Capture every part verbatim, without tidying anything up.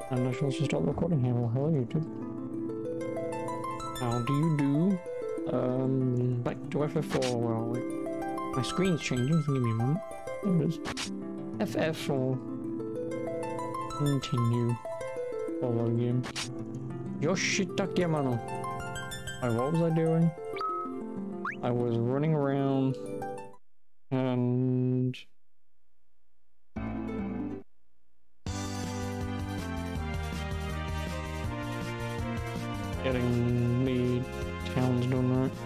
And I should also start recording here. Well, hello YouTube. How do you do? Um, back to F F four, where are we? My screen's changing, so give me a moment. There it is. F F four. Continue. Follow game. Yoshitake Yamano. Alright, what was I doing? I was running around and getting the towns done right.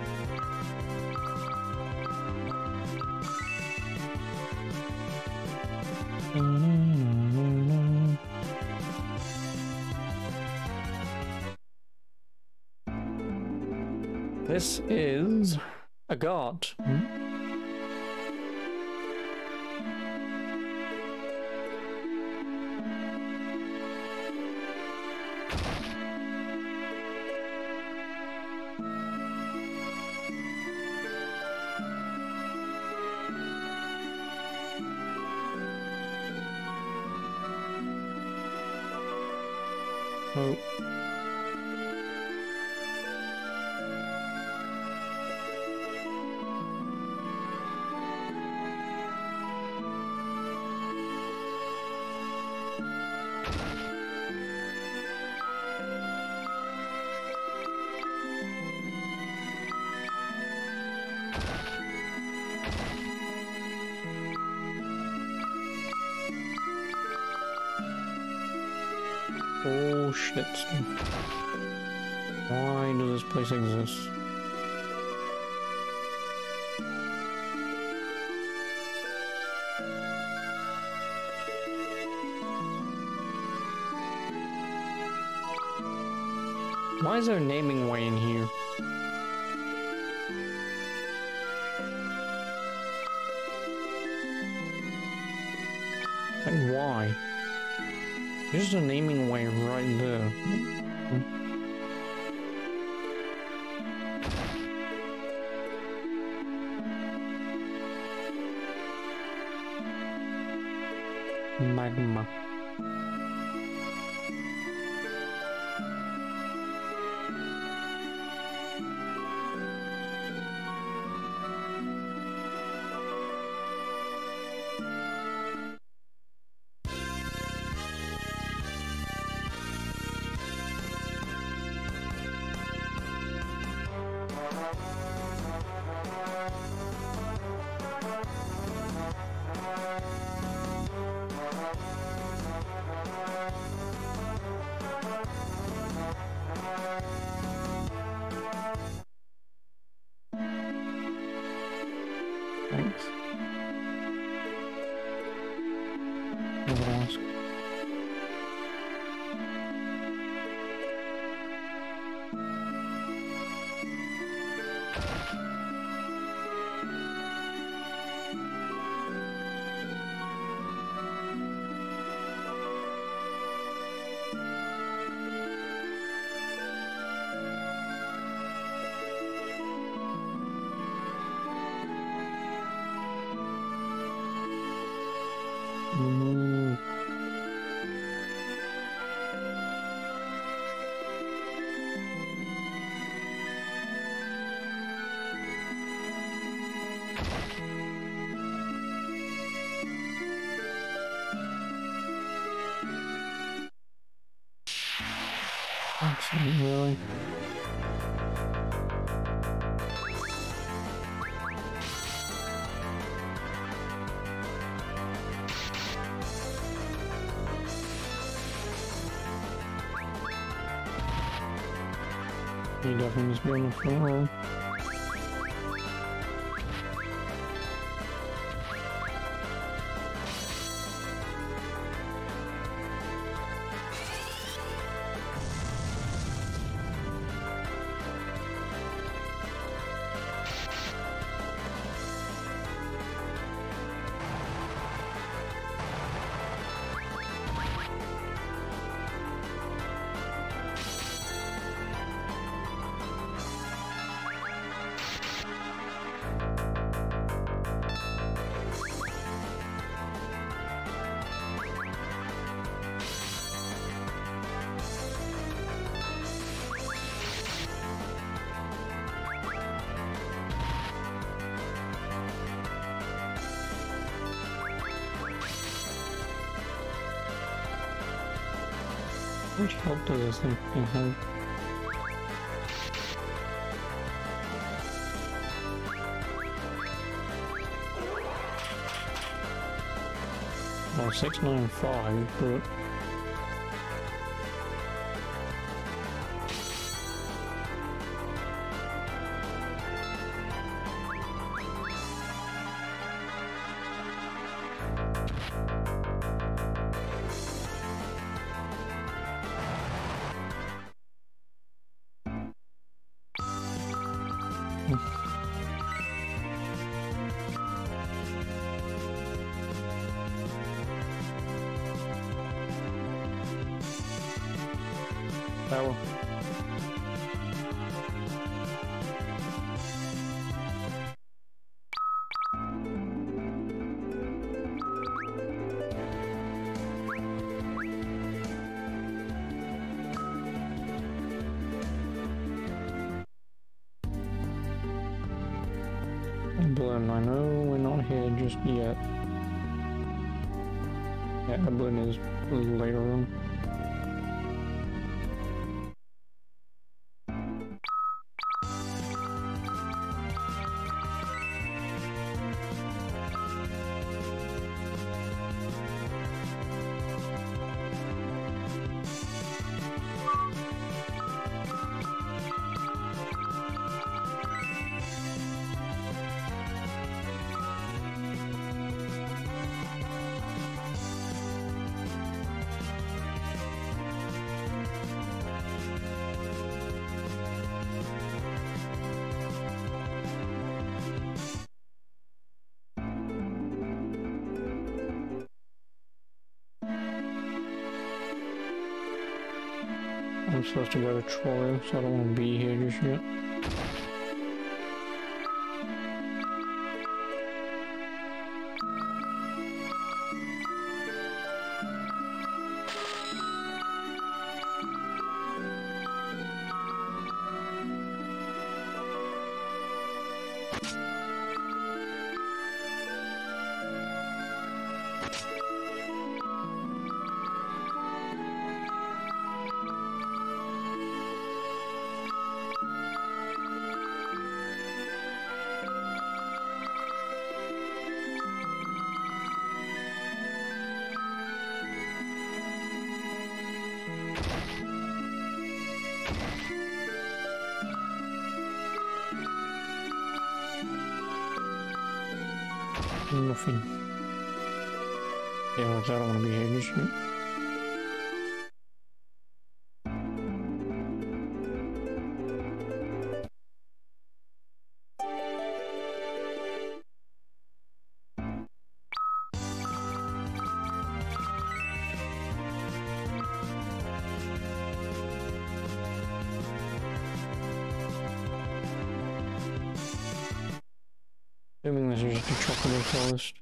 This is a god. Hmm? Oh. Oh shit. Why does this place exist? Why is there a naming way in here? Like why? There's a naming way right there. Magma. Thanks. Never ask. Mm. Actually, really? He definitely must be on the floor. How much health does this thing have? Oh, six nine five, but power. Bloom, I know we're not here just yet. Yeah, Bloom is later on. I'm supposed to go to Troy, so I don't want to be here just yet. Nothing. Yeah, I don't want to be here just yet. Assuming this is just a chocolate forest.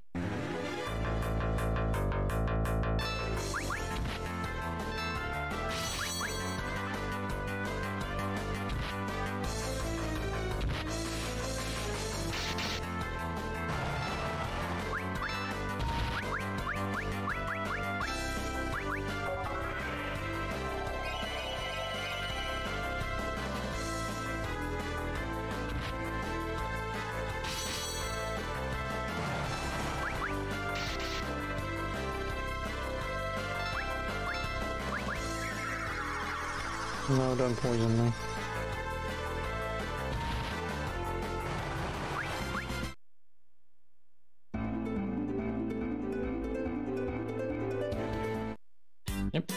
No, don't poison me. Yep.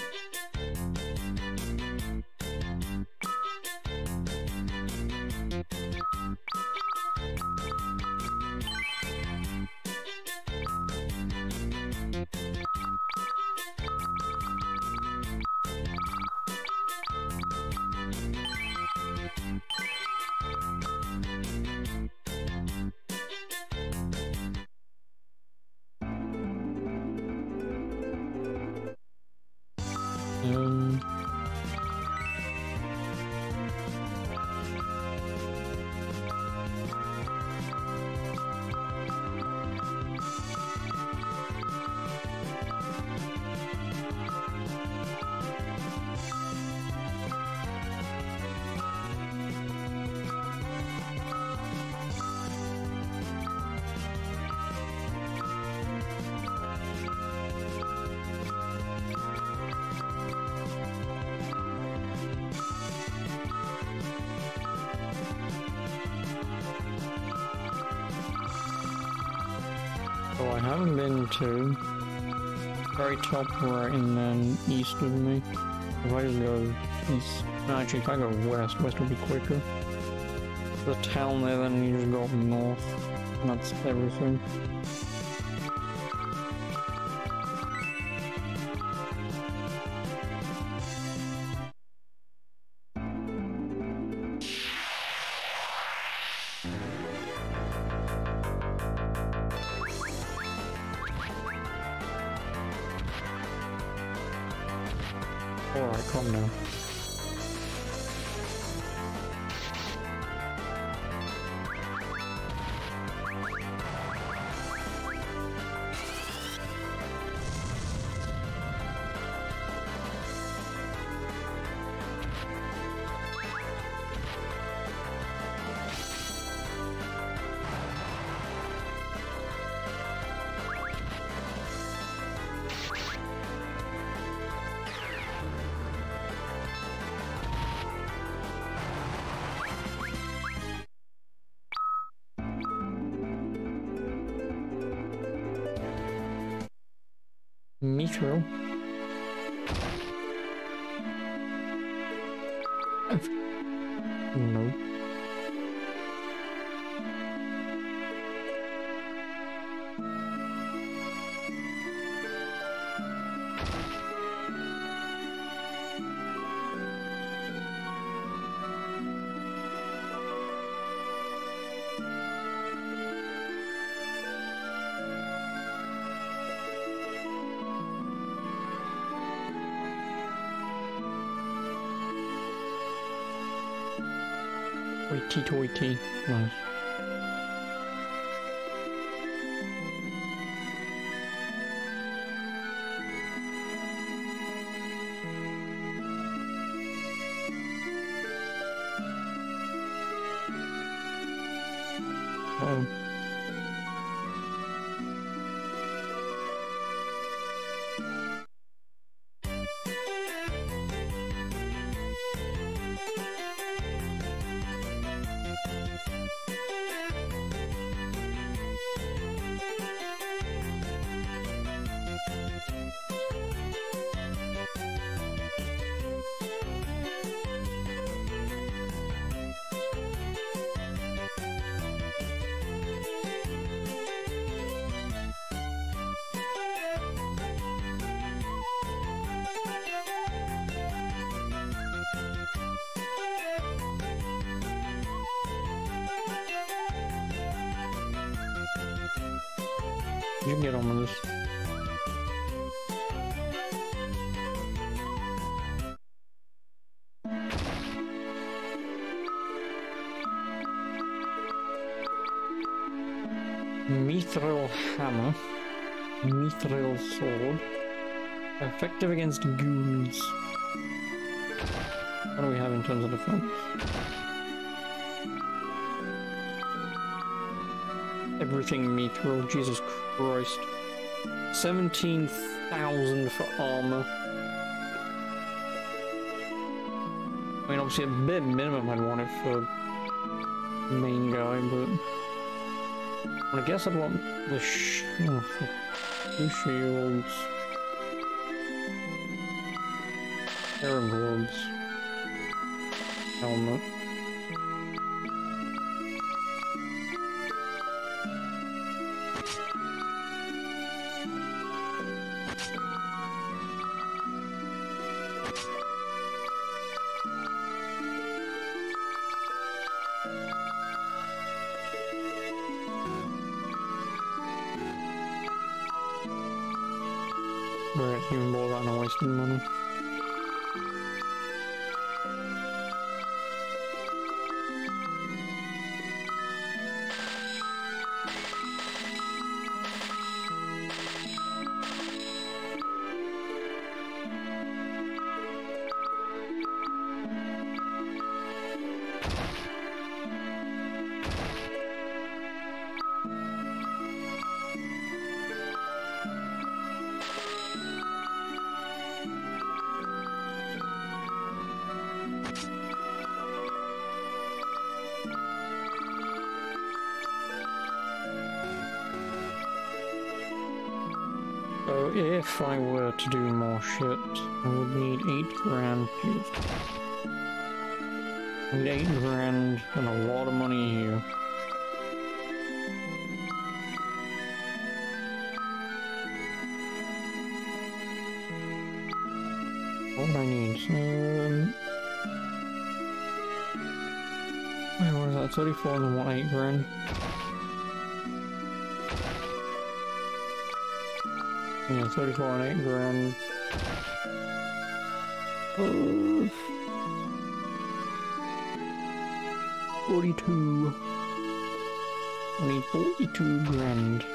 haven't been to. Very top right and then east of me. If I just go east, no, actually if I go west, west will be quicker. The town there, then you just go up north, and that's everything. Alright, calm down. Mithril. No. Toity toity. Nice. Oh. You can get on with this. Mithril hammer. Mithril sword. Effective against ghouls. What do we have in terms of defense? Everything mithril, Jesus Christ. seventeen thousand for armor. I mean, obviously, a bit minimum I'd want it for main guy, but I guess I'd want the sh oh, two shields, pair of gloves, helmet. Right, even more than a wasting money. if I were to do more shit, I would need eight grand, please. I need eight grand and a lot of money here. What do I need? Um, wait, what is that? thirty-four and then what, eight grand? Yeah, thirty-four and eight grand. Uh, forty-two. I need forty-two grand.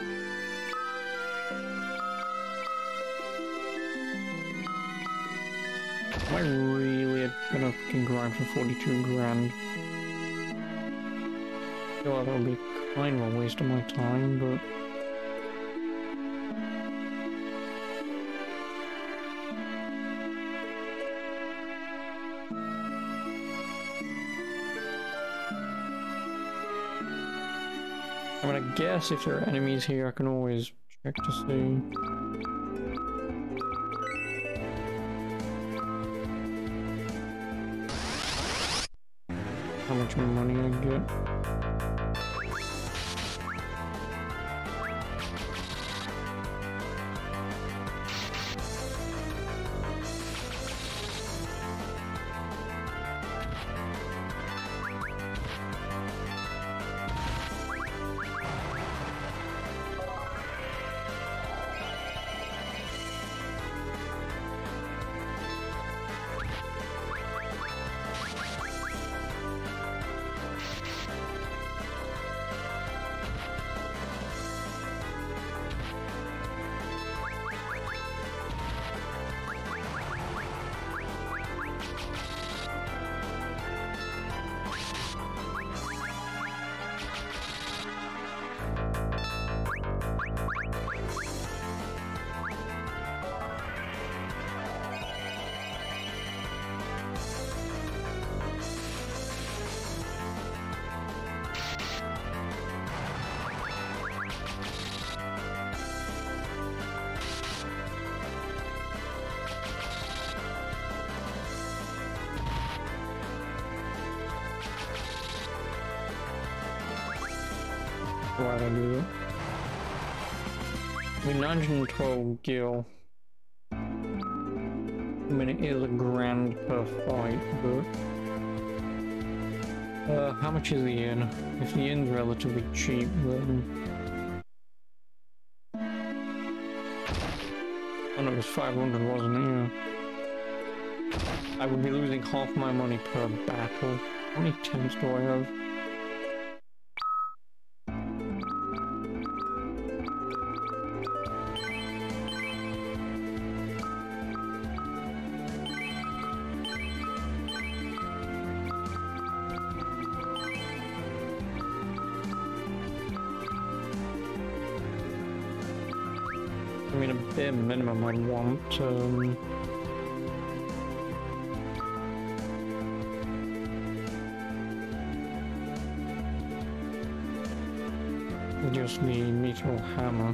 Am I really gonna fucking grind for forty-two grand? I feel like that'll be kind of a waste of my time, but... I mean, I guess if there are enemies here, I can always check to see. How much money I get. Why'd I do that? I mean, nine hundred twelve gil. I mean, it is a grand per fight, but... Uh, how much is the inn? If the inn's relatively cheap, then... Oh no, it was five hundred, wasn't it? Yeah. I would be losing half my money per battle. How many tents do I have? I mean, a bare minimum I'd want, um... just the meteor hammer.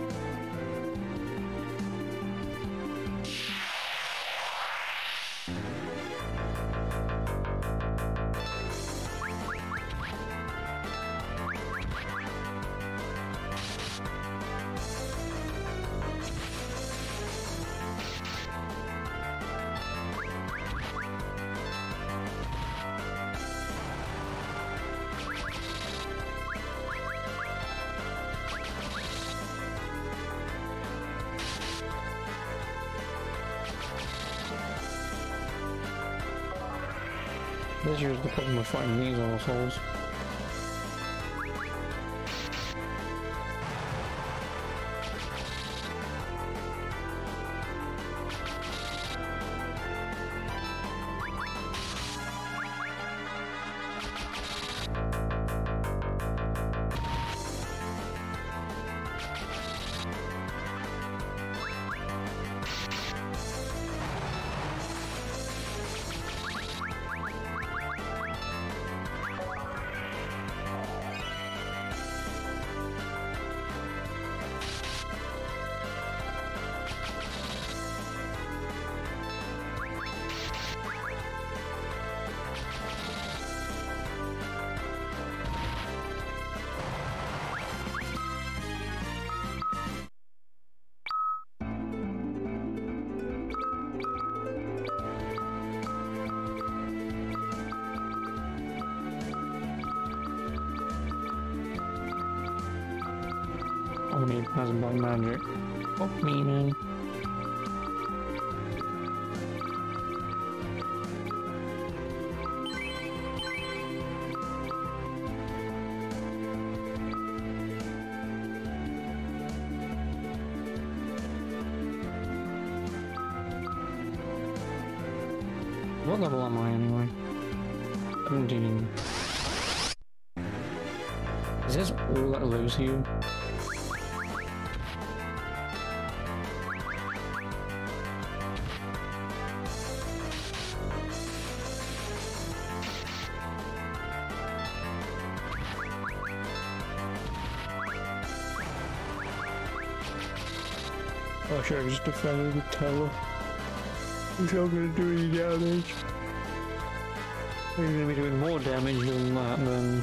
This is the problem with fighting these assholes. Oh, he has by magic. Fuck me, man. What level am I anyway? seventeen. Is this all that lives here? Oh, sure, I just defended the tower. He's not gonna do any damage. He's gonna be doing more damage than that, then.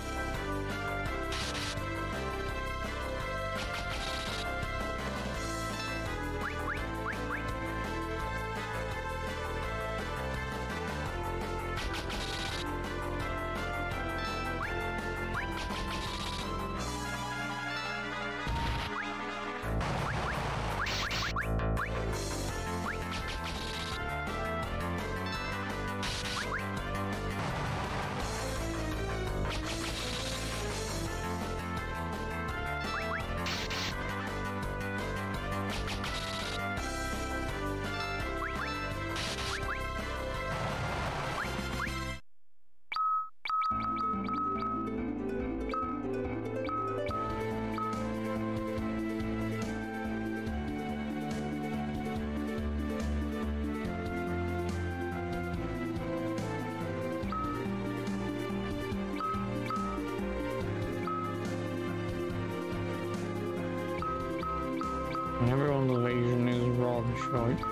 Everyone's evasion is rather short.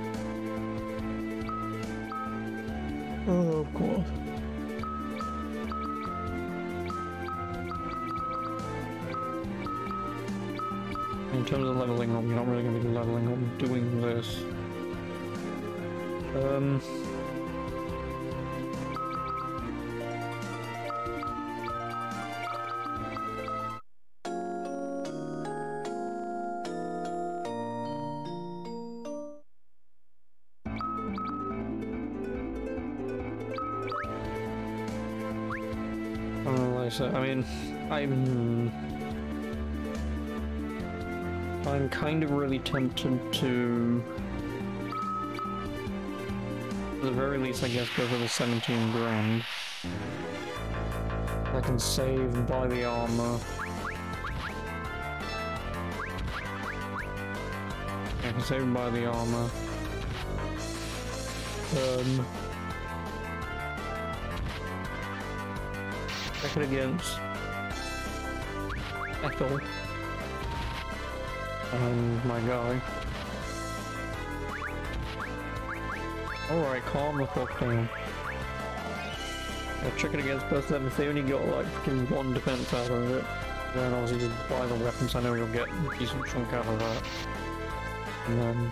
Oh, of course. In terms of leveling up, you're not really going to be leveling up doing this. Um... So, I mean, I'm... I'm kind of really tempted to... At the very least, I guess, go for the seventeen grand. I can save, buy the armor. I can save and buy the armor. Um... Check it against Ethel and my guy. Alright, calm the fuck down. Yeah, check it against both of them. If they only got like fucking one defense out of it, then obviously just buy the weapons. I know you'll get a decent chunk out of that. And then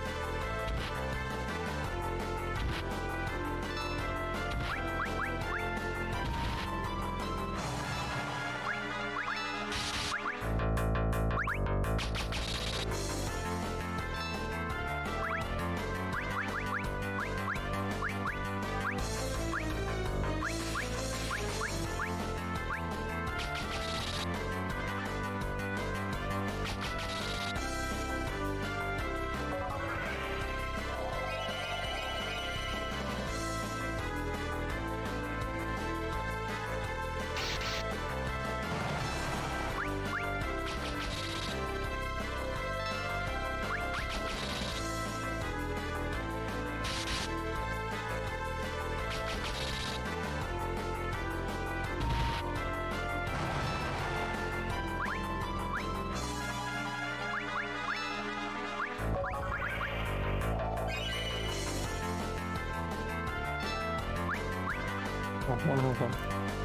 oh, one more one.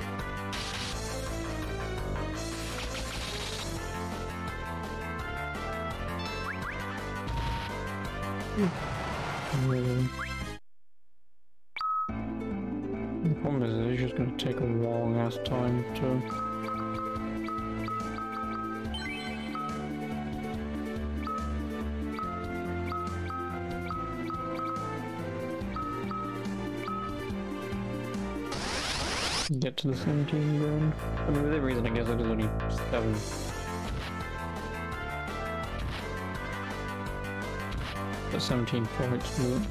Mm. The problem is it's just going to take a long ass time to get to the seventeen grand. I mean, within reason, I guess I just only seven. But seventeen fights, but...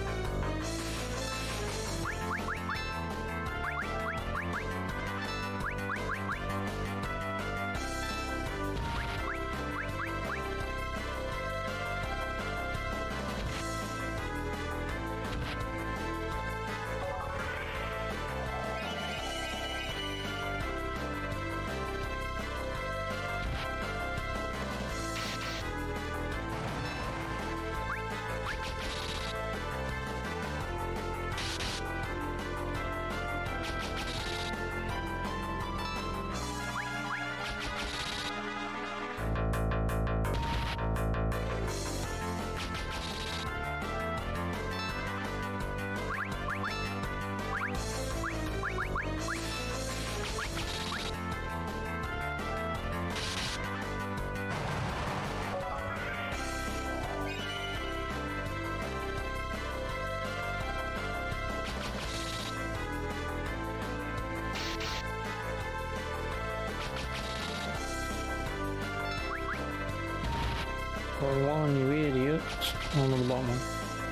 Hold on, you idiot. On the bottom one.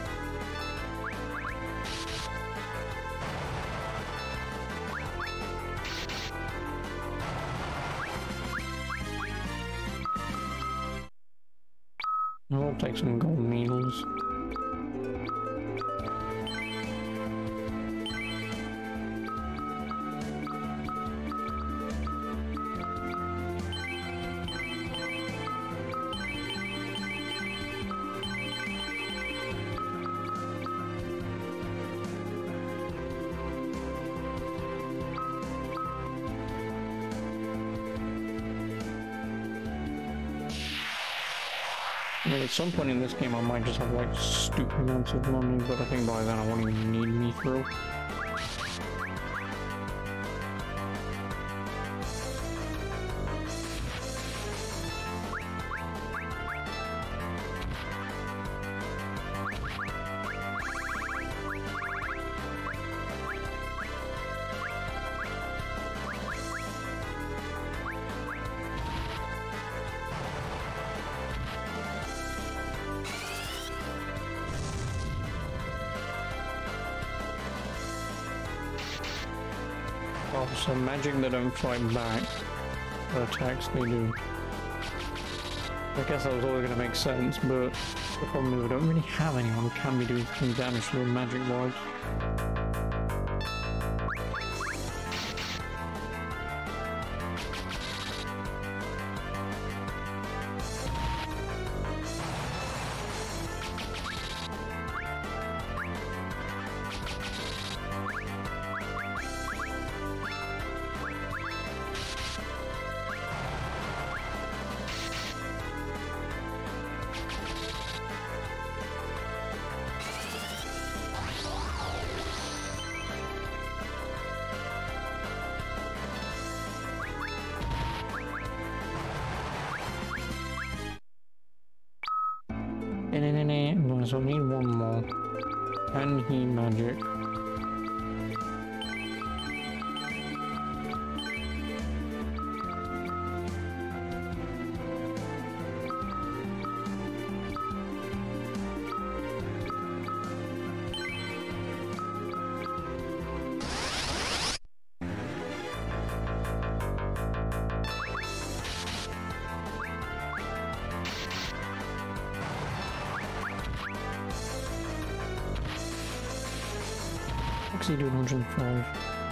I'll take some gold needles. I mean, at some point in this game I might just have like stupid amounts of money, but I think by then I won't even need Mithril. Oh, so magic they don't fight back, but attacks they do. I guess that was always going to make sense, but the problem is we don't really have anyone who can be doing some damage to them magic-wise. So I need one more. And he magic. Actually do one hundred five.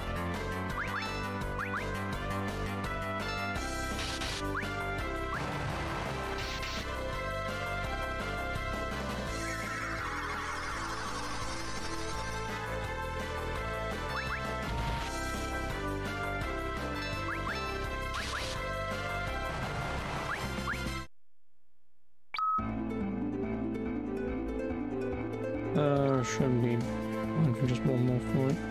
Uh, should be for just one more for it.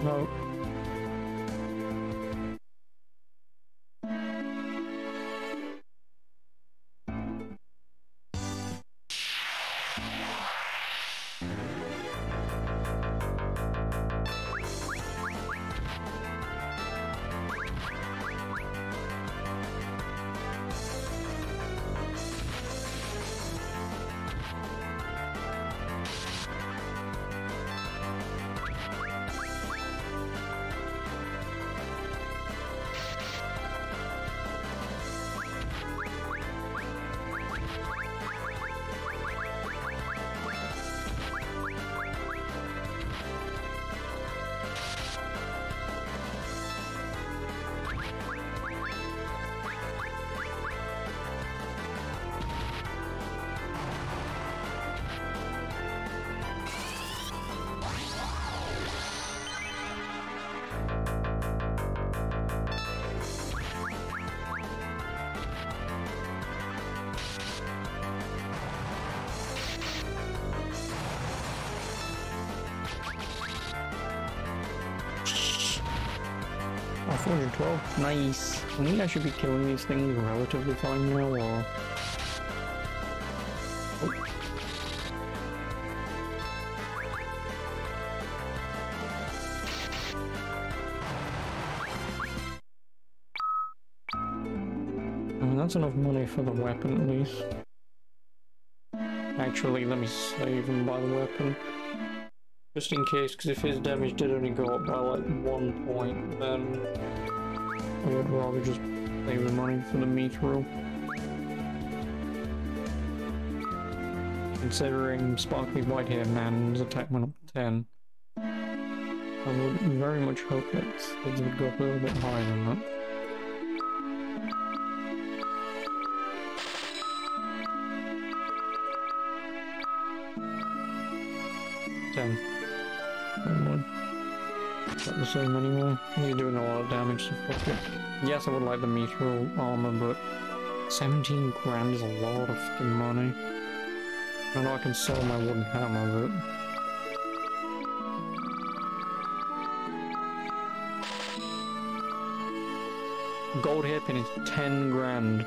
No. Oh, four hundred twelve. Nice. I think I should be killing these things relatively fine now, or... Oh. Oh, that's enough money for the weapon, at least. Actually, let me save and buy the weapon. Just in case, because if his damage did only go up by like one point, then I would rather just save the money for the mithril. Considering Sparkly White-Haired Man's attack went up to ten, I would very much hope that it would go up a little bit higher than that. ten. Not the same anymore. He's doing a lot of damage, so fuck it. Yes, I would like the mithril armor, but seventeen grand is a lot of fucking money. I know I can sell my wooden hammer, but gold hairpin is ten grand.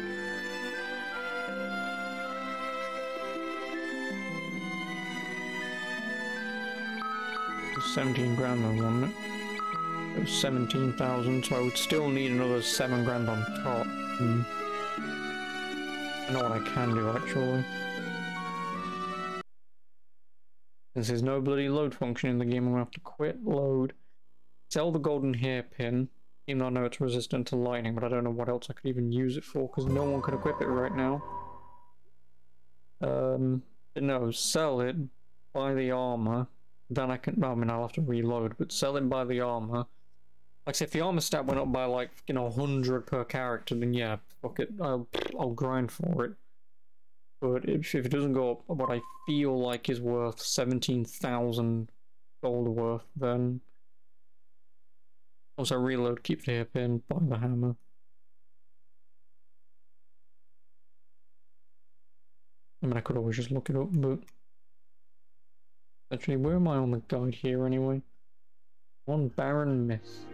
seventeen grand though, wasn't it? It was seventeen thousand, so I would still need another seven grand on top. Hmm. I know what I can do, actually. Since there's no bloody load function in the game, I'm gonna have to quit load, sell the golden hairpin, even though I know it's resistant to lightning, but I don't know what else I could even use it for, because no one can equip it right now. Um, no, sell it, buy the armor, then I can, I mean, I'll have to reload, but sell it, buy the armor. Like I say, if the armor stat went up by like, you know, one hundred per character, then yeah, fuck it, I'll, I'll grind for it. But if, if it doesn't go up what I feel like is worth seventeen thousand gold worth, then also reload, keep the hairpin, buy the hammer. I mean, I could always just look it up, but actually, where am I on the guide here anyway? One Barren Miss.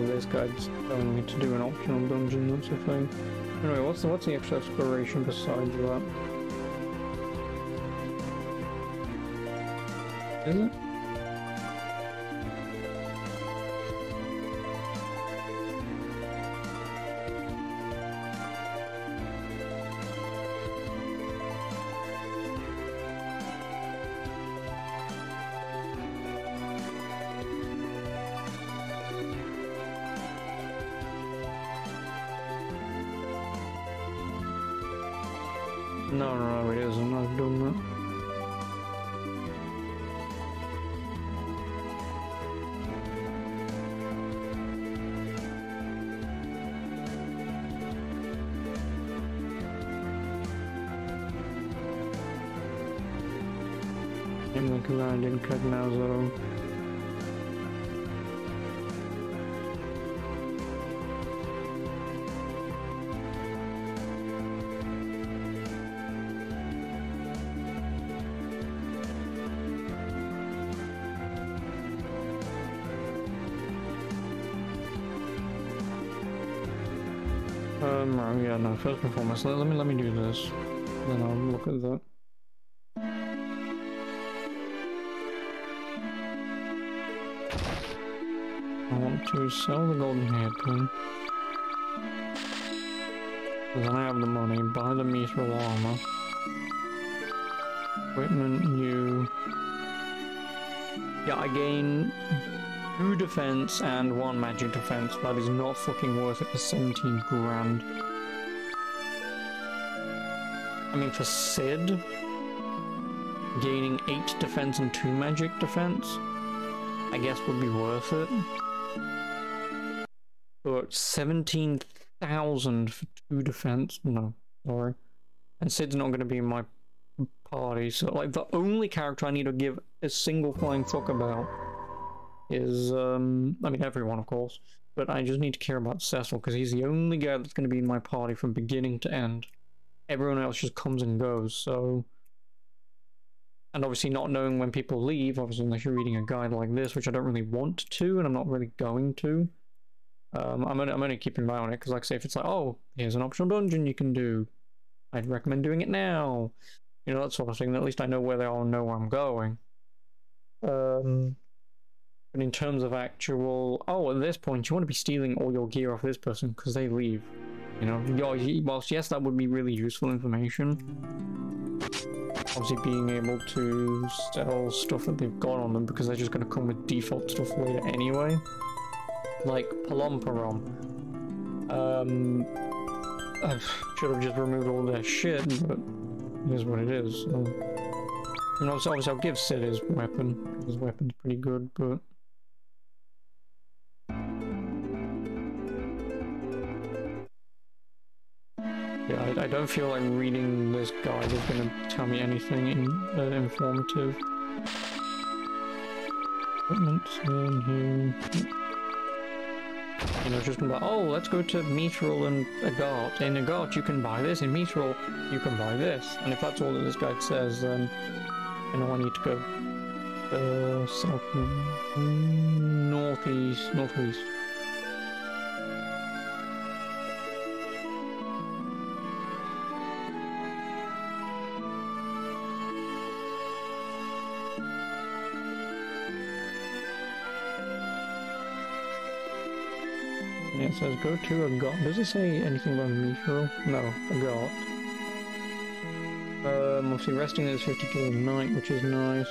this guy's telling me to do an optional dungeon, that's the thing. Anyway, what's the, what's the extra exploration besides that? Is it? No, no, no, it isn't. I've done that. I'm like around in Cagnazo. Um, oh yeah, no, first performance. Let, let me let me do this. Then I'll look at that. I want to sell the golden hairpin. Then I have the money, buy the mithril armor. Equipment new. Yeah, I gain two defense and one magic defense. That is not fucking worth it for seventeen grand. I mean, for Sid, gaining eight defense and two magic defense, I guess would be worth it. But seventeen thousand for two defense? No, sorry. And Sid's not going to be in my party, so like the only character I need to give a single flying fuck about is, um, I mean everyone of course, but I just need to care about Cecil because he's the only guy that's going to be in my party from beginning to end. Everyone else just comes and goes, so... And obviously not knowing when people leave, obviously unless you're reading a guide like this, which I don't really want to, and I'm not really going to. Um, I'm, only, I'm only keeping an eye on it, because like I say, if it's like, oh, here's an optional dungeon you can do, I'd recommend doing it now. You know, that sort of thing, at least I know where they are and know where I'm going. Um... But in terms of actual, oh, at this point, you want to be stealing all your gear off this person because they leave. You know, whilst yes, that would be really useful information. Obviously, being able to sell stuff that they've got on them because they're just going to come with default stuff later anyway. Like Palomperom. Um, I should have just removed all their shit, but it is what it is. So. And obviously, obviously, I'll give Sid his weapon. His weapon's pretty good, but. Yeah, I, I don't feel like reading this guide is going to tell me anything in, uh, informative. Equipment in here. You know, just like, oh, let's go to Mithril and Agart. In Agart, you can buy this. In Mithril, you can buy this. And if that's all that this guide says, then you know I need to go uh, south, northeast, northwest. Yeah, it says go to Agart. Does it say anything about Mithril? No, Agart. Um, obviously resting is fifty-two a night, which is nice.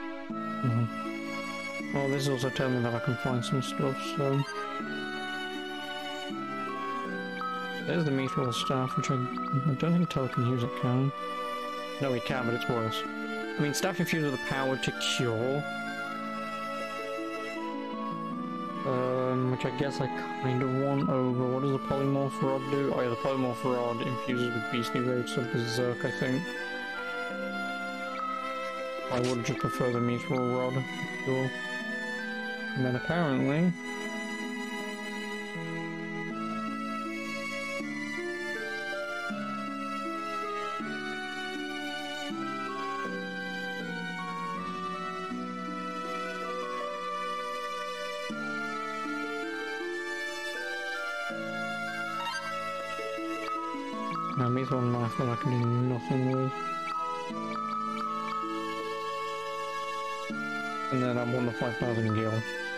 Well, this is also telling me that I can find some stuff, so... There's the mithril staff, which I, I don't think Toad can use it, can he? No, he can, but it's worse. I mean, staff infused with the power to cure. Um, which I guess I kind of want over. What does the polymorph rod do? Oh yeah, the polymorph rod infuses with beastly rates of berserk, I think. I would just prefer the mithril rod, sure. And then apparently... Now, mithril knife that I can do nothing with. And then I want the five thousand gil.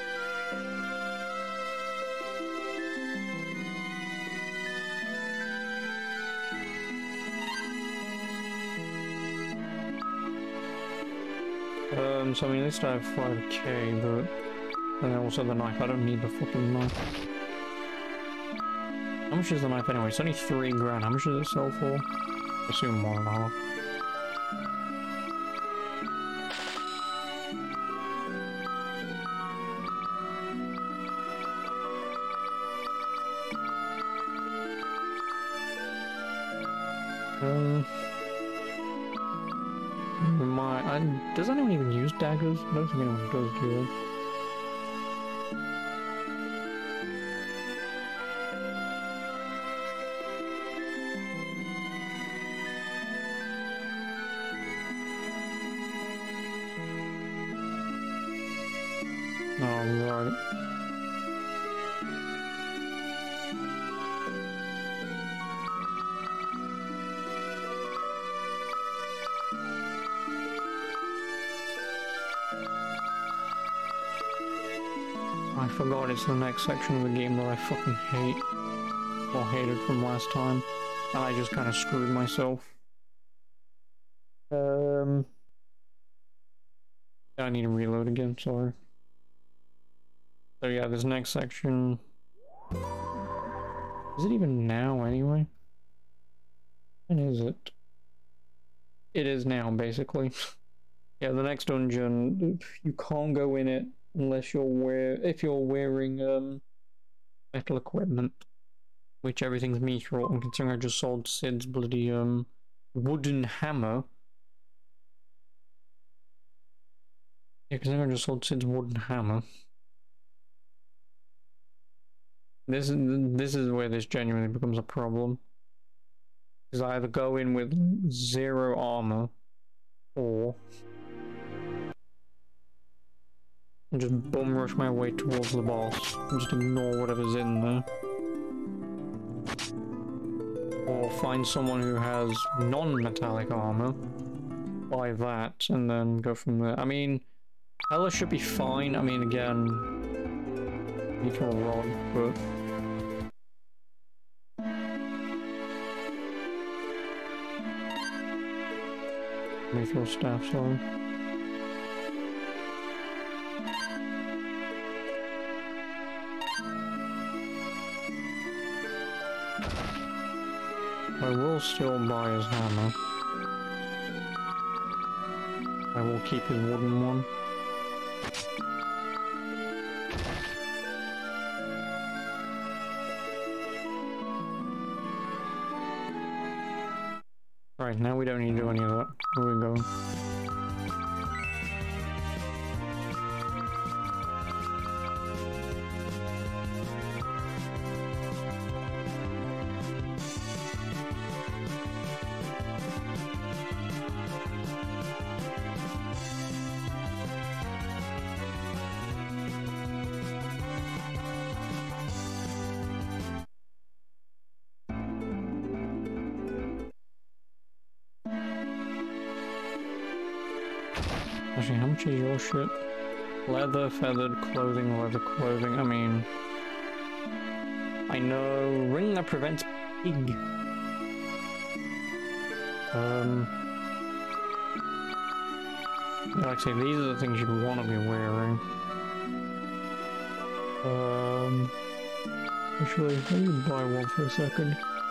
Um, so I mean, at least I have five K, but... And then also the knife, I don't need the fucking knife. How much is the knife anyway? It's only three grand. How much does it sell for? I assume one and a half. Um, my, I, does anyone even use daggers? I don't think anyone does, do they? I forgot it's the next section of the game that I fucking hate, or hated from last time, and I just kind of screwed myself. Um, I need to reload again, sorry. So yeah, this next section... Is it even now, anyway? When is it? It is now, basically. Yeah, the next dungeon, you can't go in it unless you're wear if you're wearing um metal equipment, which everything's mithril. And considering I just sold Sid's bloody um wooden hammer. Yeah, considering I just sold Sid's wooden hammer. This is this is where this genuinely becomes a problem. Because I either go in with zero armor, or and just bum rush my way towards the boss and just ignore whatever's in there. Or find someone who has non-metallic armor, buy that, and then go from there. I mean, Hella should be fine. I mean, again, mithril rod, but... mithril staff, sorry. I will still buy his hammer. I will keep his wooden one. Right, now we don't need to do any of that. Where we going? Actually, how much is your shit? Leather, feathered, clothing, leather, clothing. I mean... I know... Ring that prevents pig. Um... Yeah, like I say, these are the things you'd want to be wearing. Um... Actually, let me buy one for a second.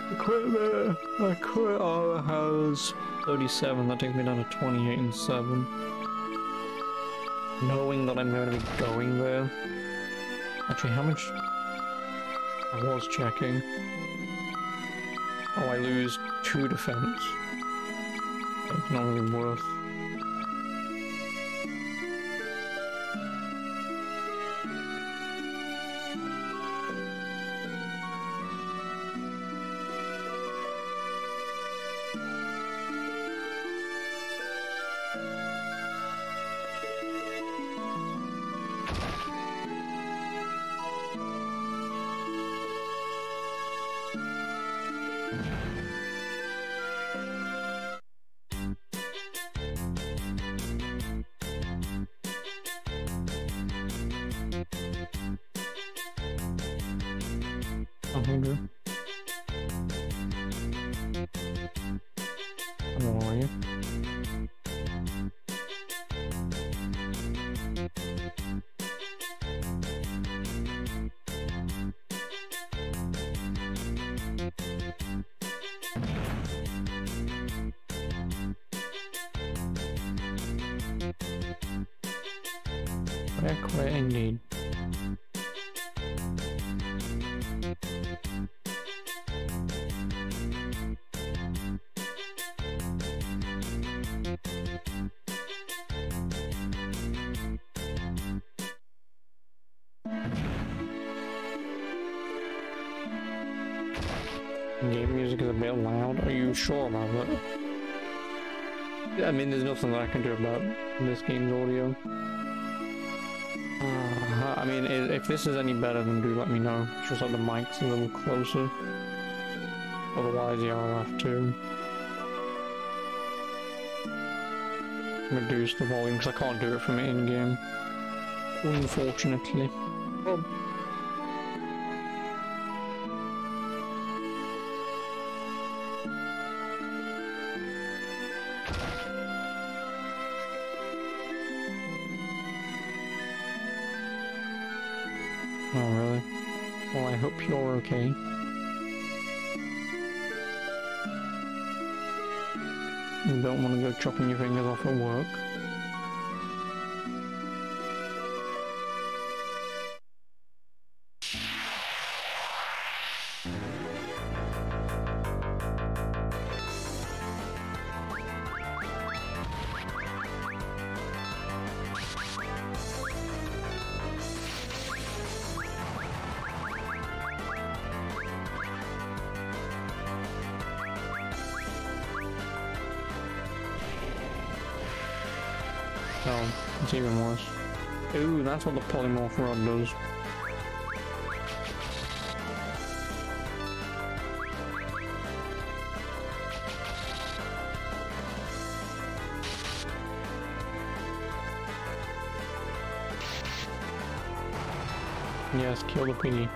I quit there. I quit our house. thirty-seven, that takes me down to twenty-eight and seven. Knowing that I'm going to be going there. Actually, how much? I was checking. Oh, I lose two defense. It's not really worth. one hundred. How are you? Quite, quite indeed. Game music is a bit loud. Are you sure about that? I mean, there's nothing that I can do about this game's audio. Uh, I mean, if this is any better, then do let me know. It's just like the mic's a little closer. Otherwise, yeah, I'll have to reduce the volume because I can't do it from in-game, unfortunately. Well, oh, really? Well, I hope you're okay. You don't want to go chopping your fingers off at work. Oh, it's even worse. Ooh, that's what the polymorph rod does. Yes, kill the piggy.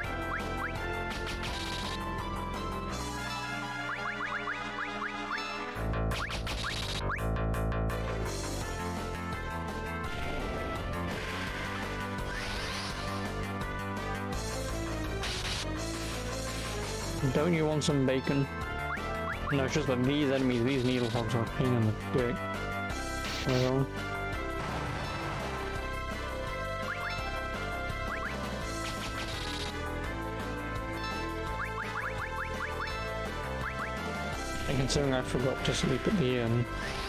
Don't you want some bacon? No, it's just that these enemies, these needle hogs are a pain in the dick. Well, and considering I forgot to sleep at the inn.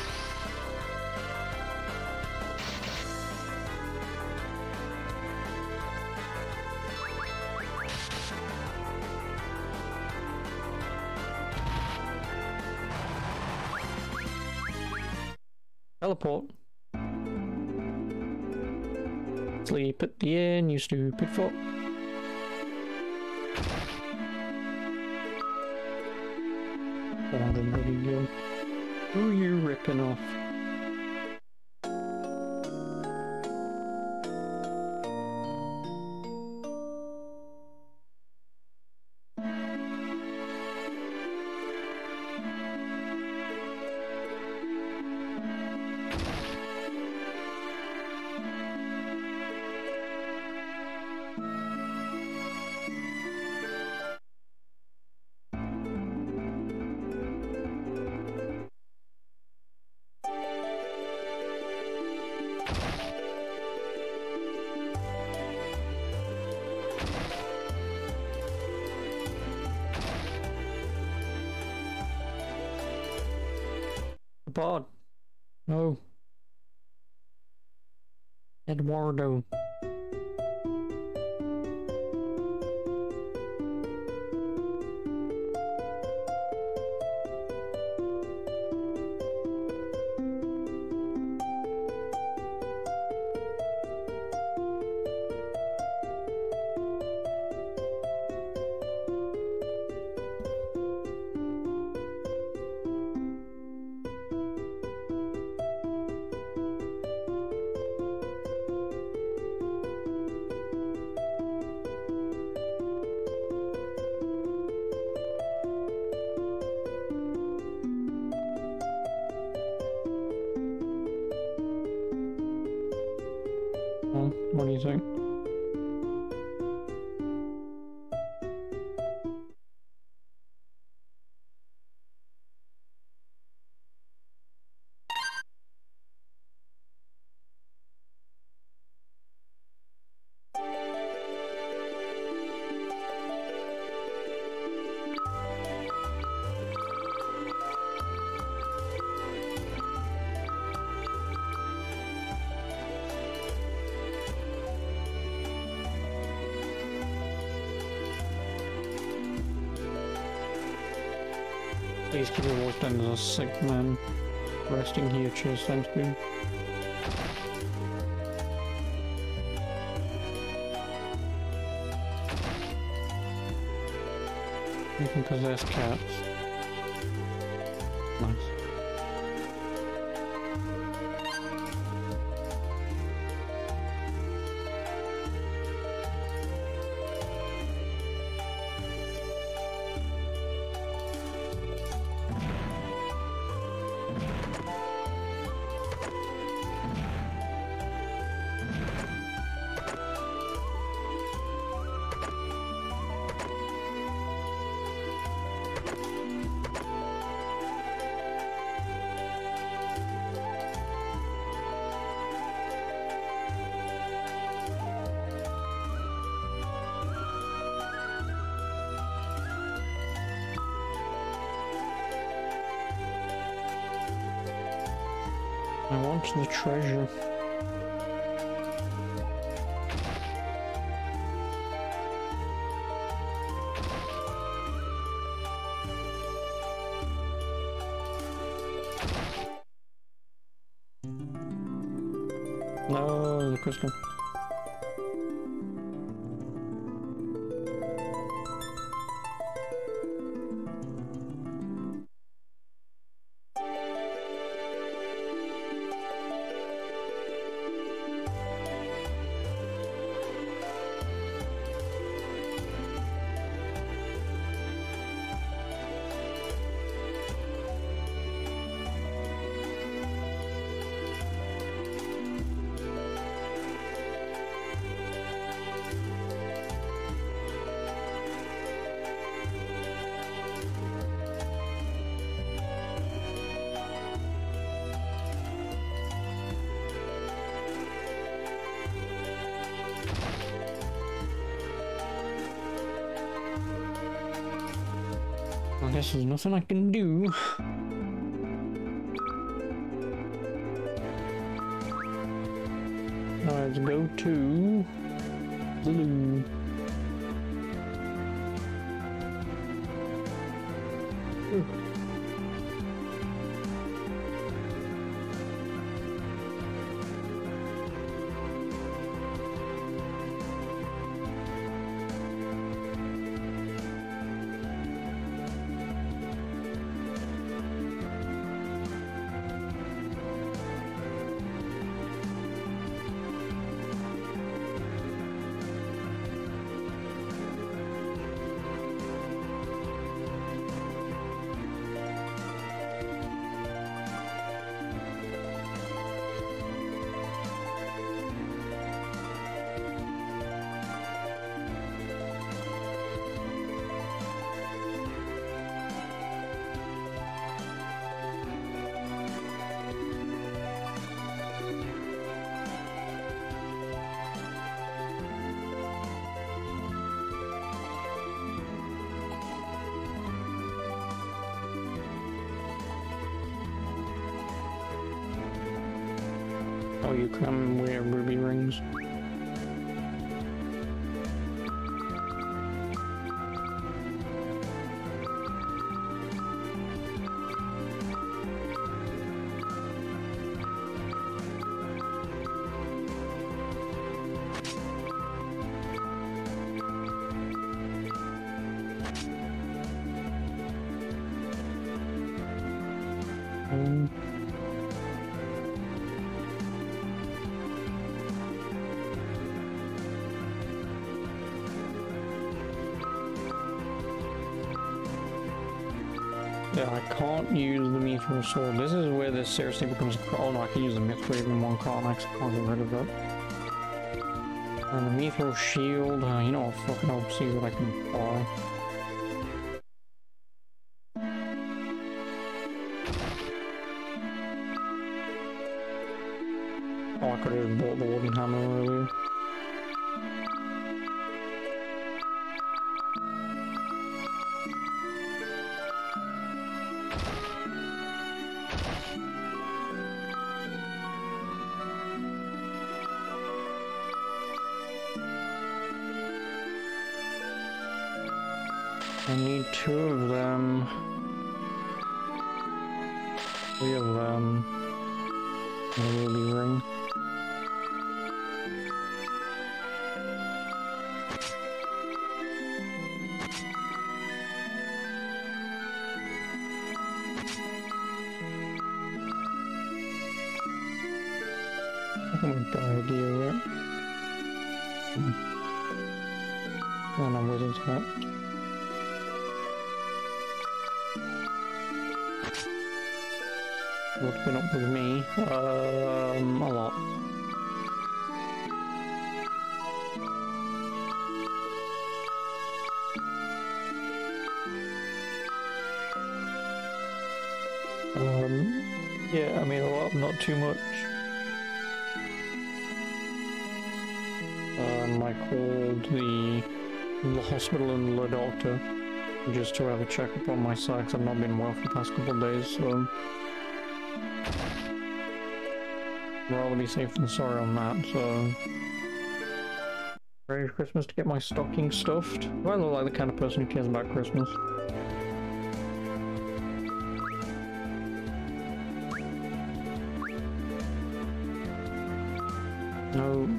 Teleport. Sleep at the inn, you stupid fuck. Who are you ripping off? Bod. No. Eduardo. Well, what do you think? Please keep your work done as a sick man. Resting here, cheers, thanks, dude. You can possess cats. Nice. I want the treasure. No, the crystal. I guess there's nothing I can do. Alright, let's go to the loo. Oh, you can wear ruby rings. Um, yeah, I can't use the mithril sword. This is where this seriously becomes a... Oh no, I can use the mithril even one, can't I? 'Cause I can't get rid of it. And the mithril shield, uh, you know what, fucking I'll see what I can buy. Oh, I could have bought the wooden hammer earlier. I need two of them. Three of them. And a ruby ring. I like the idea, right? And I'm waiting for that. What's been up with me? Um, a lot. Um, yeah, I mean a lot, not too much. Um, I called the, the hospital and the doctor just to have a checkup on my side because I've not been well for the past couple of days, so I'd rather be safe than sorry on that, so ready for Christmas to get my stocking stuffed. Do I look like the kind of person who cares about Christmas? No.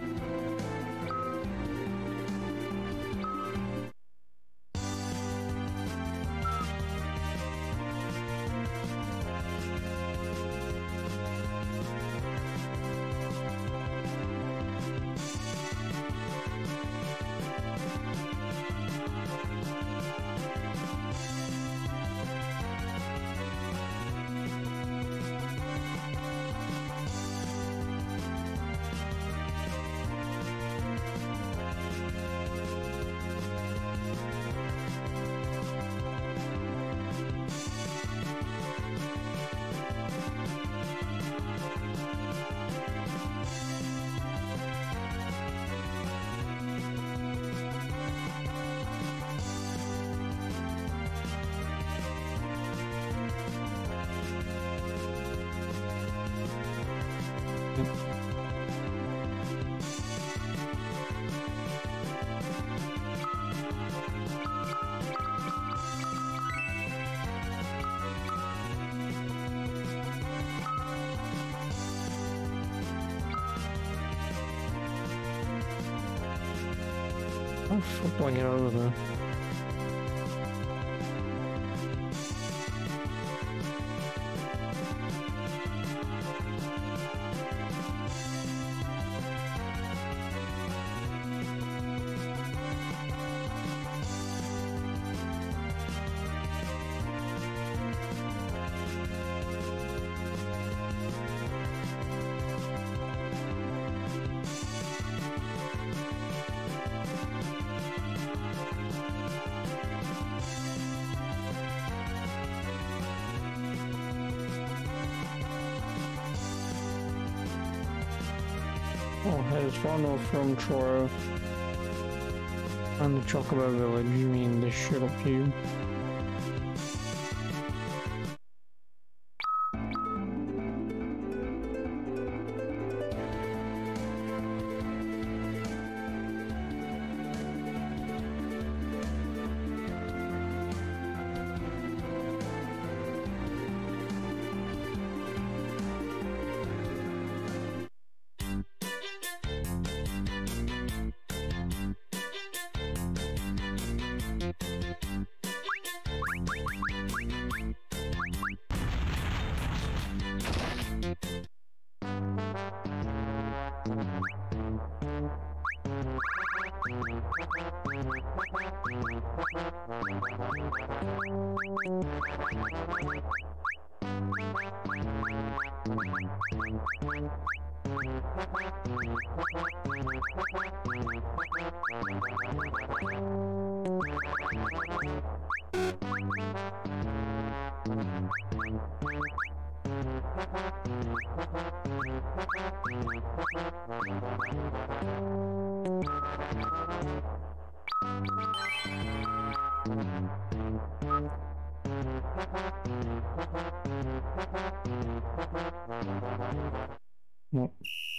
How the fuck do I get over there? Oh, hey, it's far north from Troro and the Chocobo Village. You mean this shit up here? What?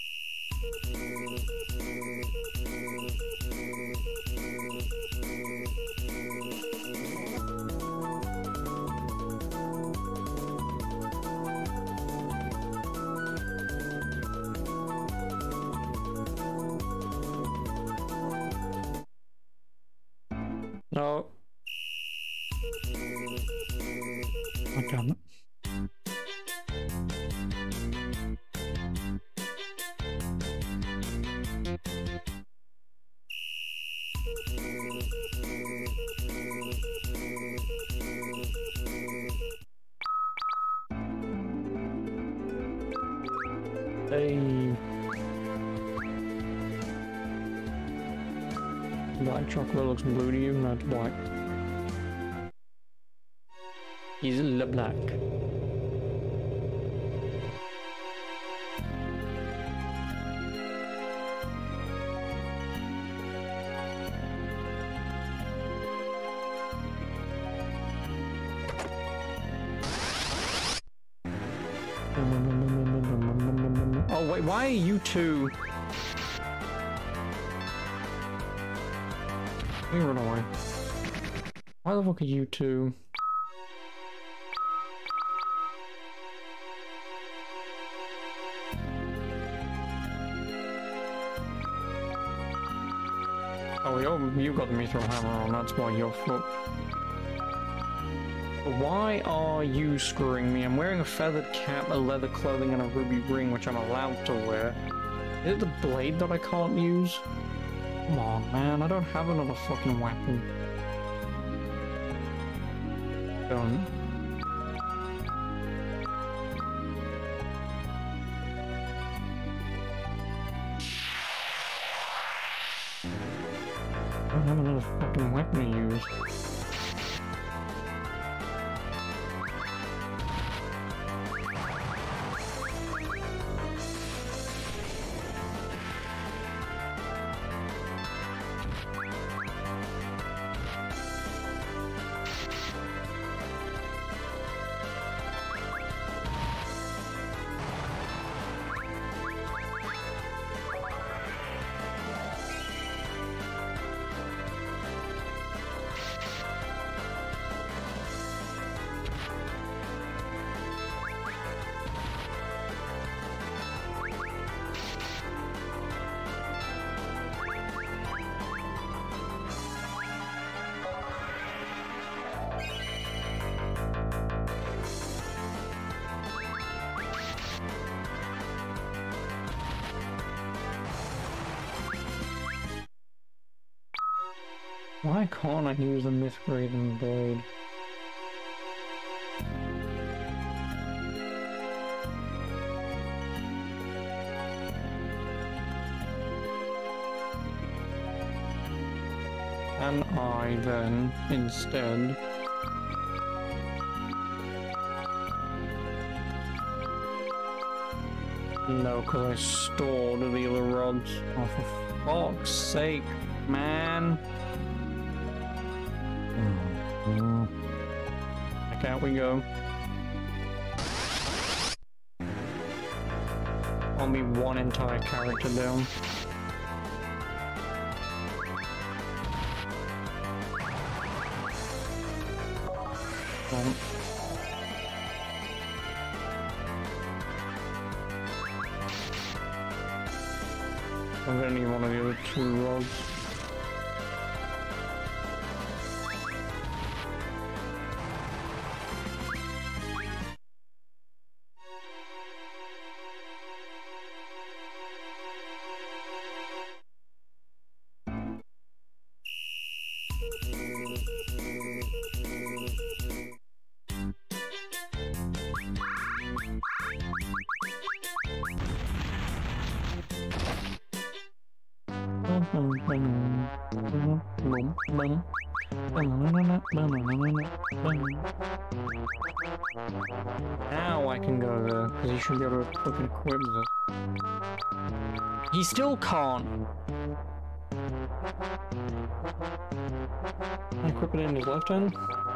No. Oh, damn it. Hey. Black chocolate looks blue to you, not black. He's le black. Oh wait, why are you two? Let me run away. Why the fuck are you two? Oh, you you got the mithril hammer on, that's why you're fucked. Why are you screwing me? I'm wearing a feathered cap, a leather clothing, and a ruby ring, which I'm allowed to wear. Is it the blade that I can't use? Come on, man, I don't have another fucking weapon. Don't. I don't have another fucking weapon to use. Why can't I use a myth-breathing blade? Can I then, instead... No, because I stored the other rods. Oh, for fuck's sake, man! Back out we go. Only one entire character down. Um. I'm gonna need one of the other two rods. Now I can go there, because he should be able to fucking equip this. He still can't. Can I equip it in his left hand?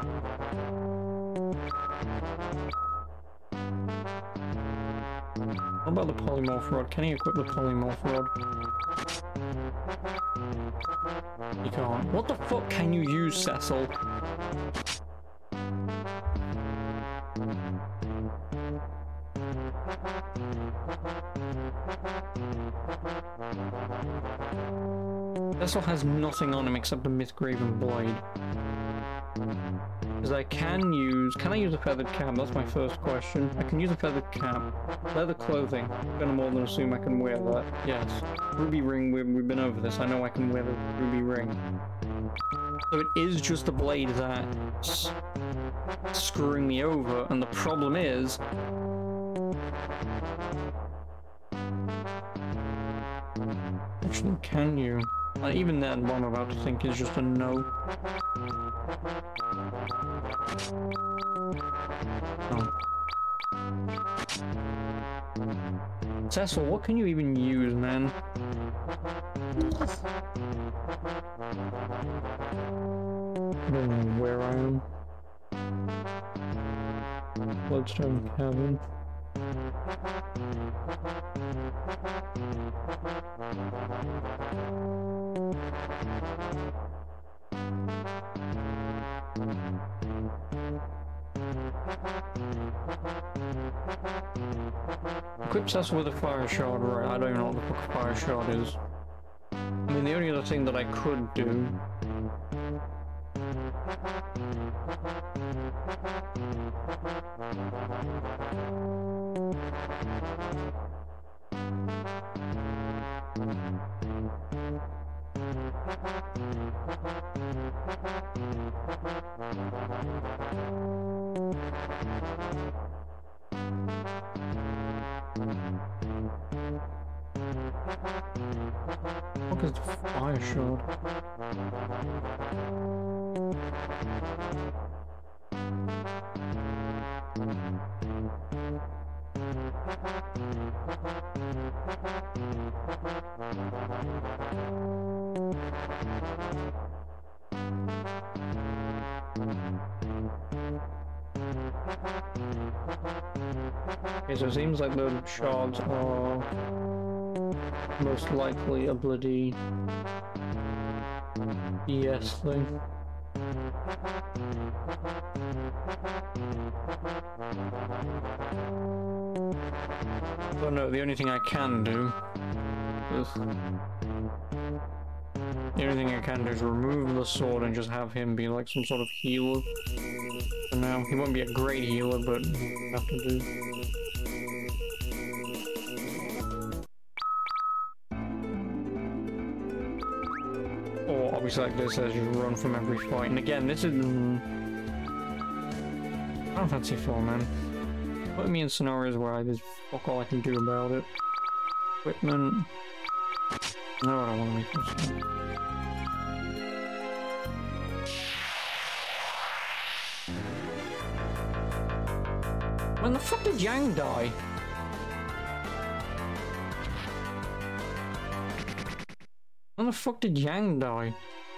What about the polymorph rod? Can he equip the polymorph rod? He can't. What the fuck can you use, Cecil? Cecil has nothing on him except a Mythgraven blade. Because I can use... Can I use a feathered cap? That's my first question. I can use a feathered cap. Leather clothing. I'm gonna more than assume I can wear that. Yes. Ruby ring, we've, we've been over this. I know I can wear the ruby ring. So it is just a blade that's screwing me over, and the problem is... Actually, can you? Uh, even then, what I'm about to think is just a no. Oh. Cecil, what can you even use, man? I don't know where I am. Bloodstone Cavern. Equip Cecil with a fire shard, right? I don't even know what the fuck a fire shard is. I mean, the only other thing that I could do... What is the fire shard? Okay, so it seems like the shards are most likely a bloody E S thing. But no, the only thing I can do is... The only thing I can do is remove the sword and just have him be like some sort of healer. For now, he won't be a great healer, but have to do. Or obviously like this says, you run from every fight. And again, this is... I don't fancy Phil, man. Put me in scenarios where I, there's fuck all I can do about it. Equipment... No, I don't want to make this. When the fuck did Yang die? When the fuck did Yang die?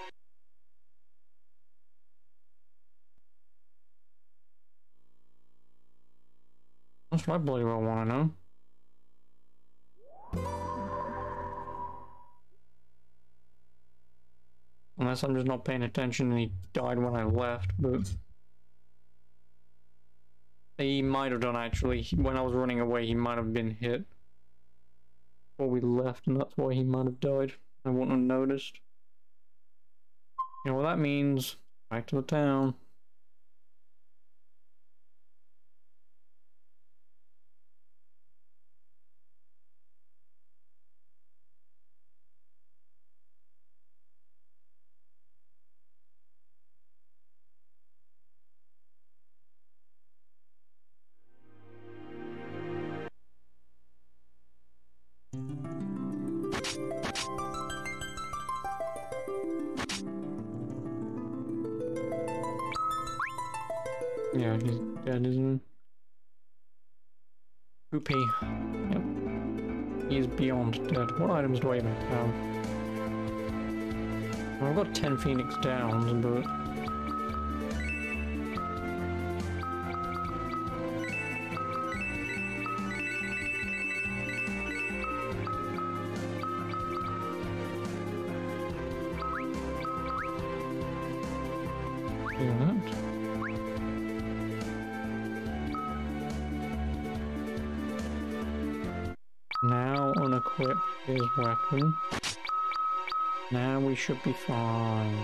That's what I bloody well want to know. Unless I'm just not paying attention and he died when I left, but... He might have done, actually. When I was running away, he might have been hit before we left, and that's why he might have died. I wouldn't have noticed. You know what that means? Back to the town. Yeah, he's dead, isn't he? Poopy. Yep. He's beyond dead. What items do I even have? Well, I've got ten Phoenix Downs, but... Yeah, that. Now unequip his weapon. Now we should be fine.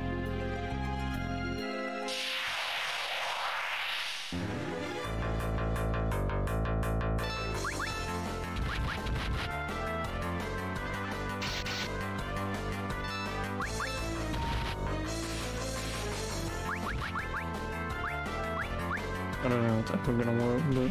I don't know if that's ever gonna work, but...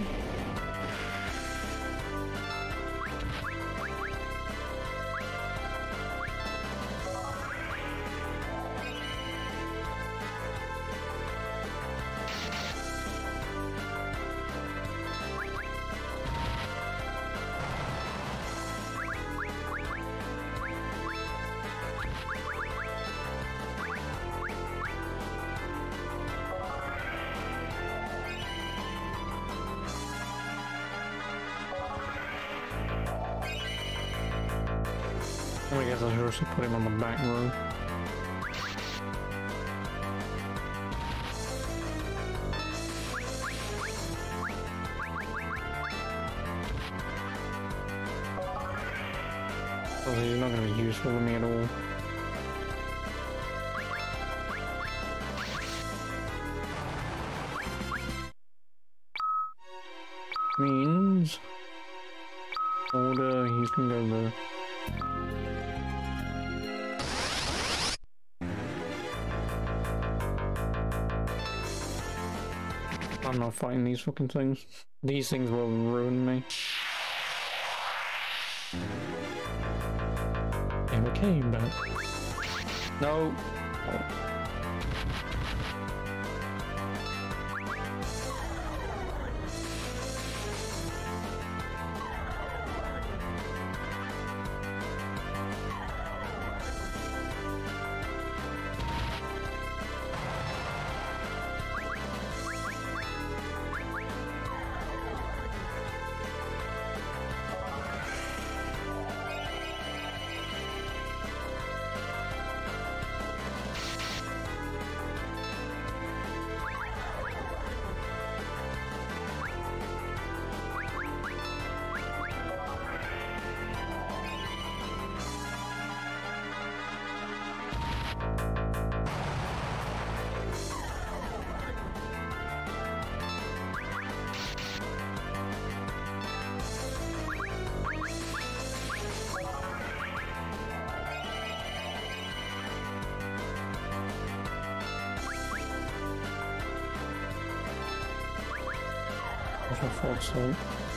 I guess I should also put him on the back row. So he's not going to be useful to me at all. Means... Order, he's going to go there. I'm not fighting these fucking things. These things will ruin me. Yeah, okay, but... No! Oh. For fuck's sake.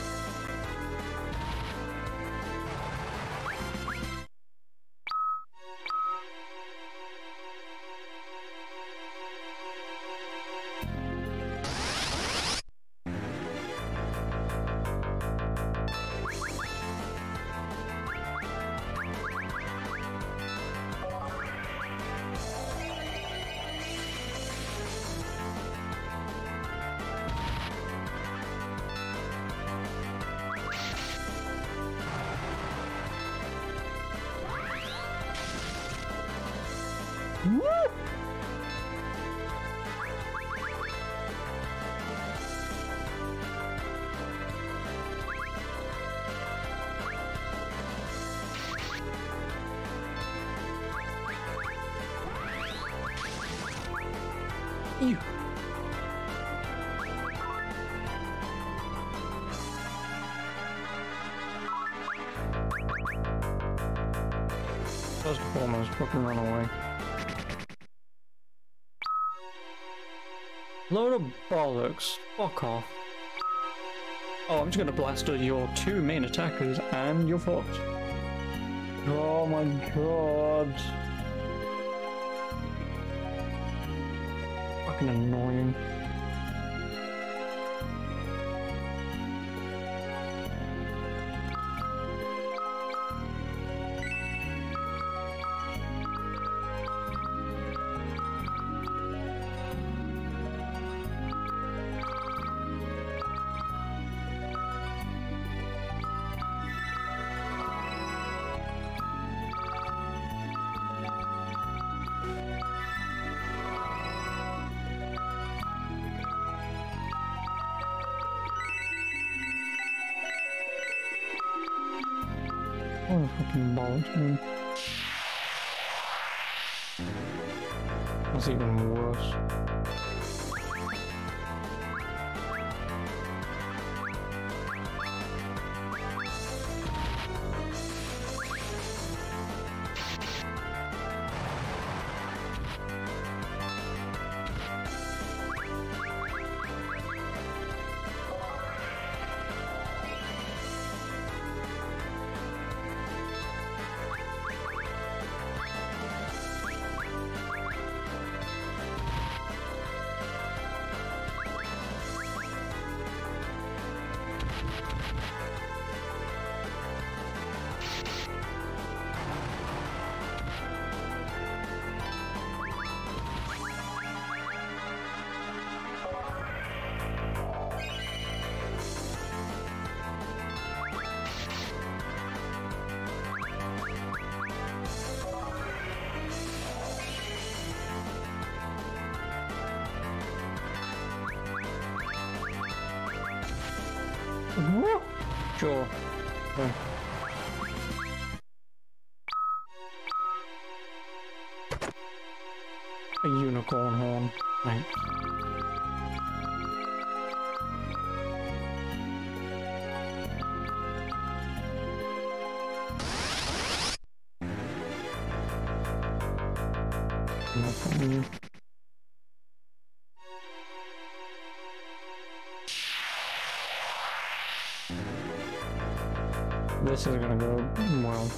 Woo! Ew. First and foremost, fucking run away. Load of bollocks. Fuck off. Oh, I'm just gonna blast your two main attackers and you're fucked. Oh my god. Fucking annoying. What the fucking bollocks, man. That's even worse. Sure. Yeah. A unicorn horn. Right. Nothing. This is gonna go well.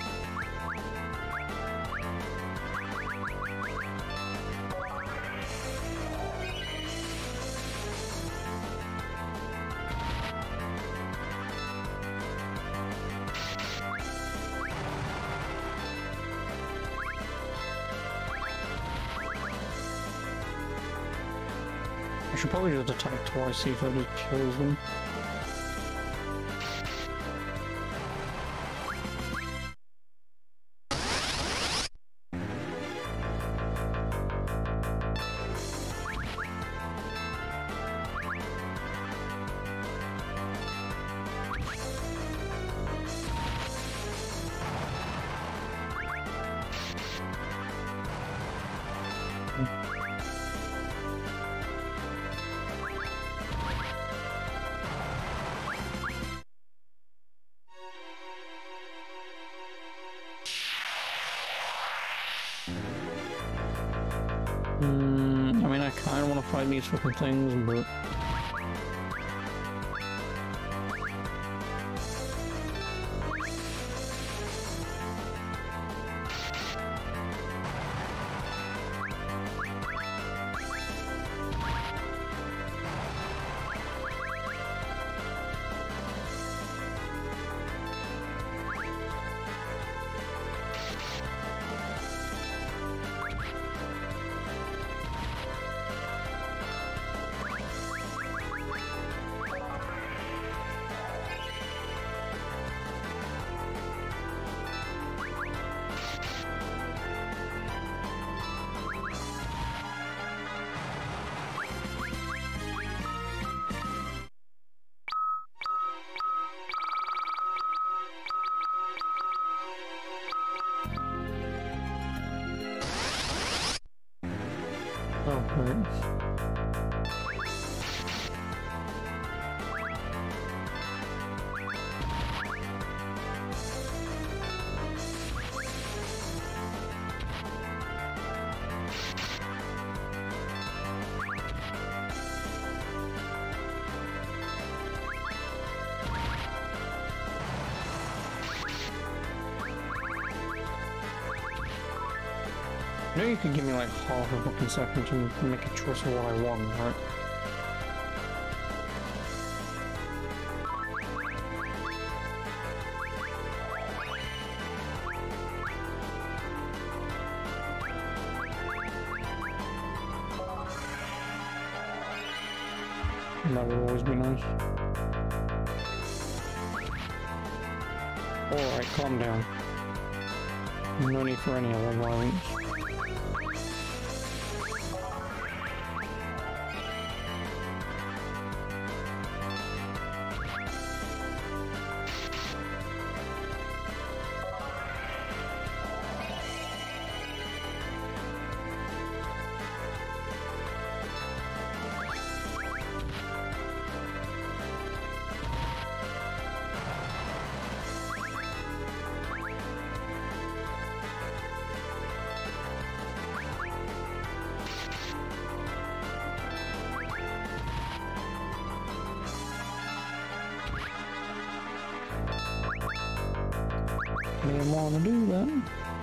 I should probably just attack twice, see if that just kills them. Mm, I mean, I kind of want to fight these fucking things, but... Oh, great. You know you can give me like half a fucking second to make a choice of what I want, right? That would always be nice. Alright, calm down. No need for any other violence. didn't want to do that.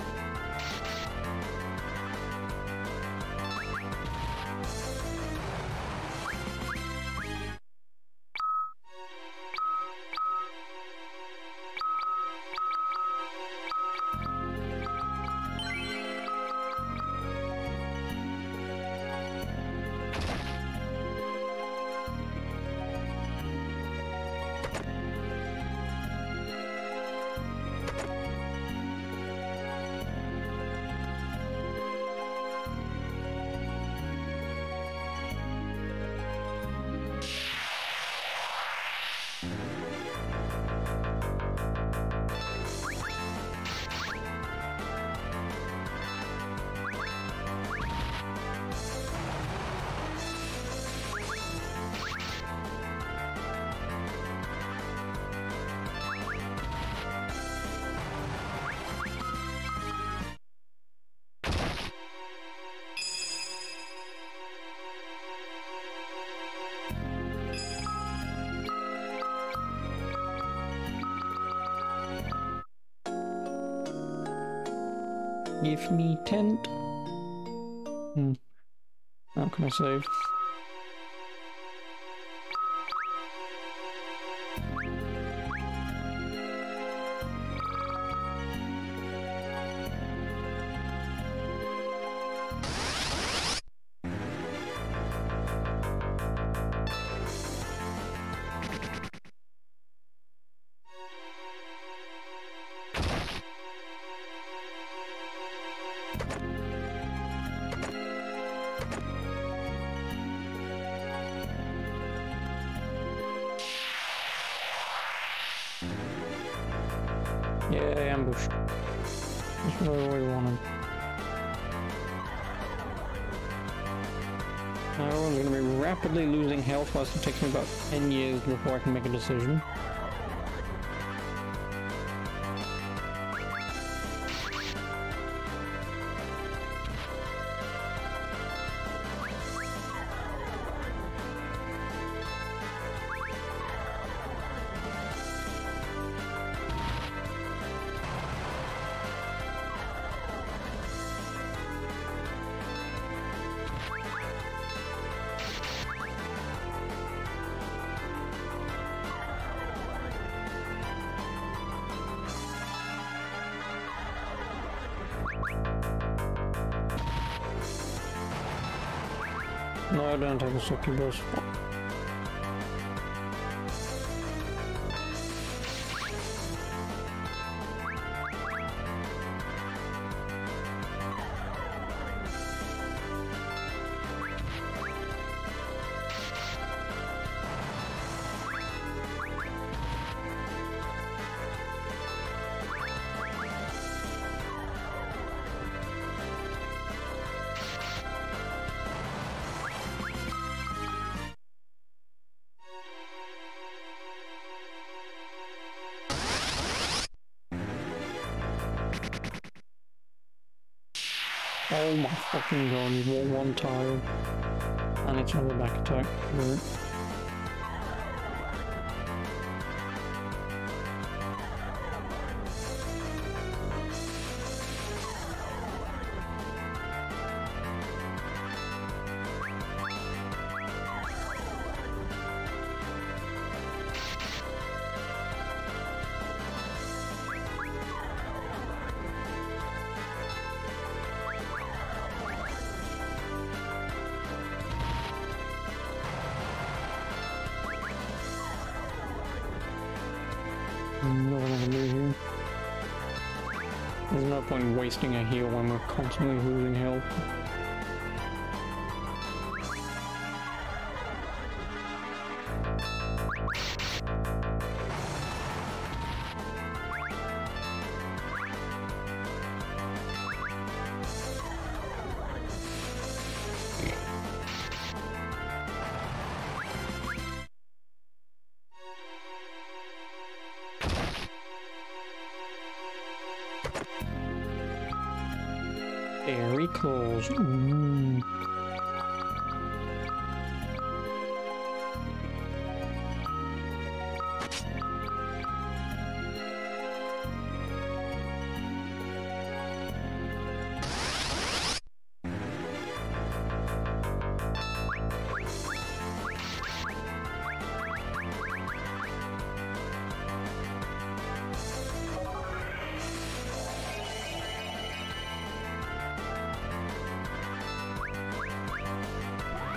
Give me tent. Hmm. How can I save? Yeah, ambushed. That's what I really wanted. Now I'm going to be rapidly losing health, whilst it takes me about ten years before I can make a decision. No, I don't have a succubus. Oh my fucking god, you've won one tile. And it's another back attack. Right. No one can do here. There's no point in wasting a heal when we're constantly losing health. Very close. Ooh.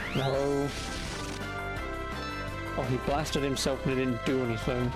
No. Oh, he blasted himself but it didn't do anything.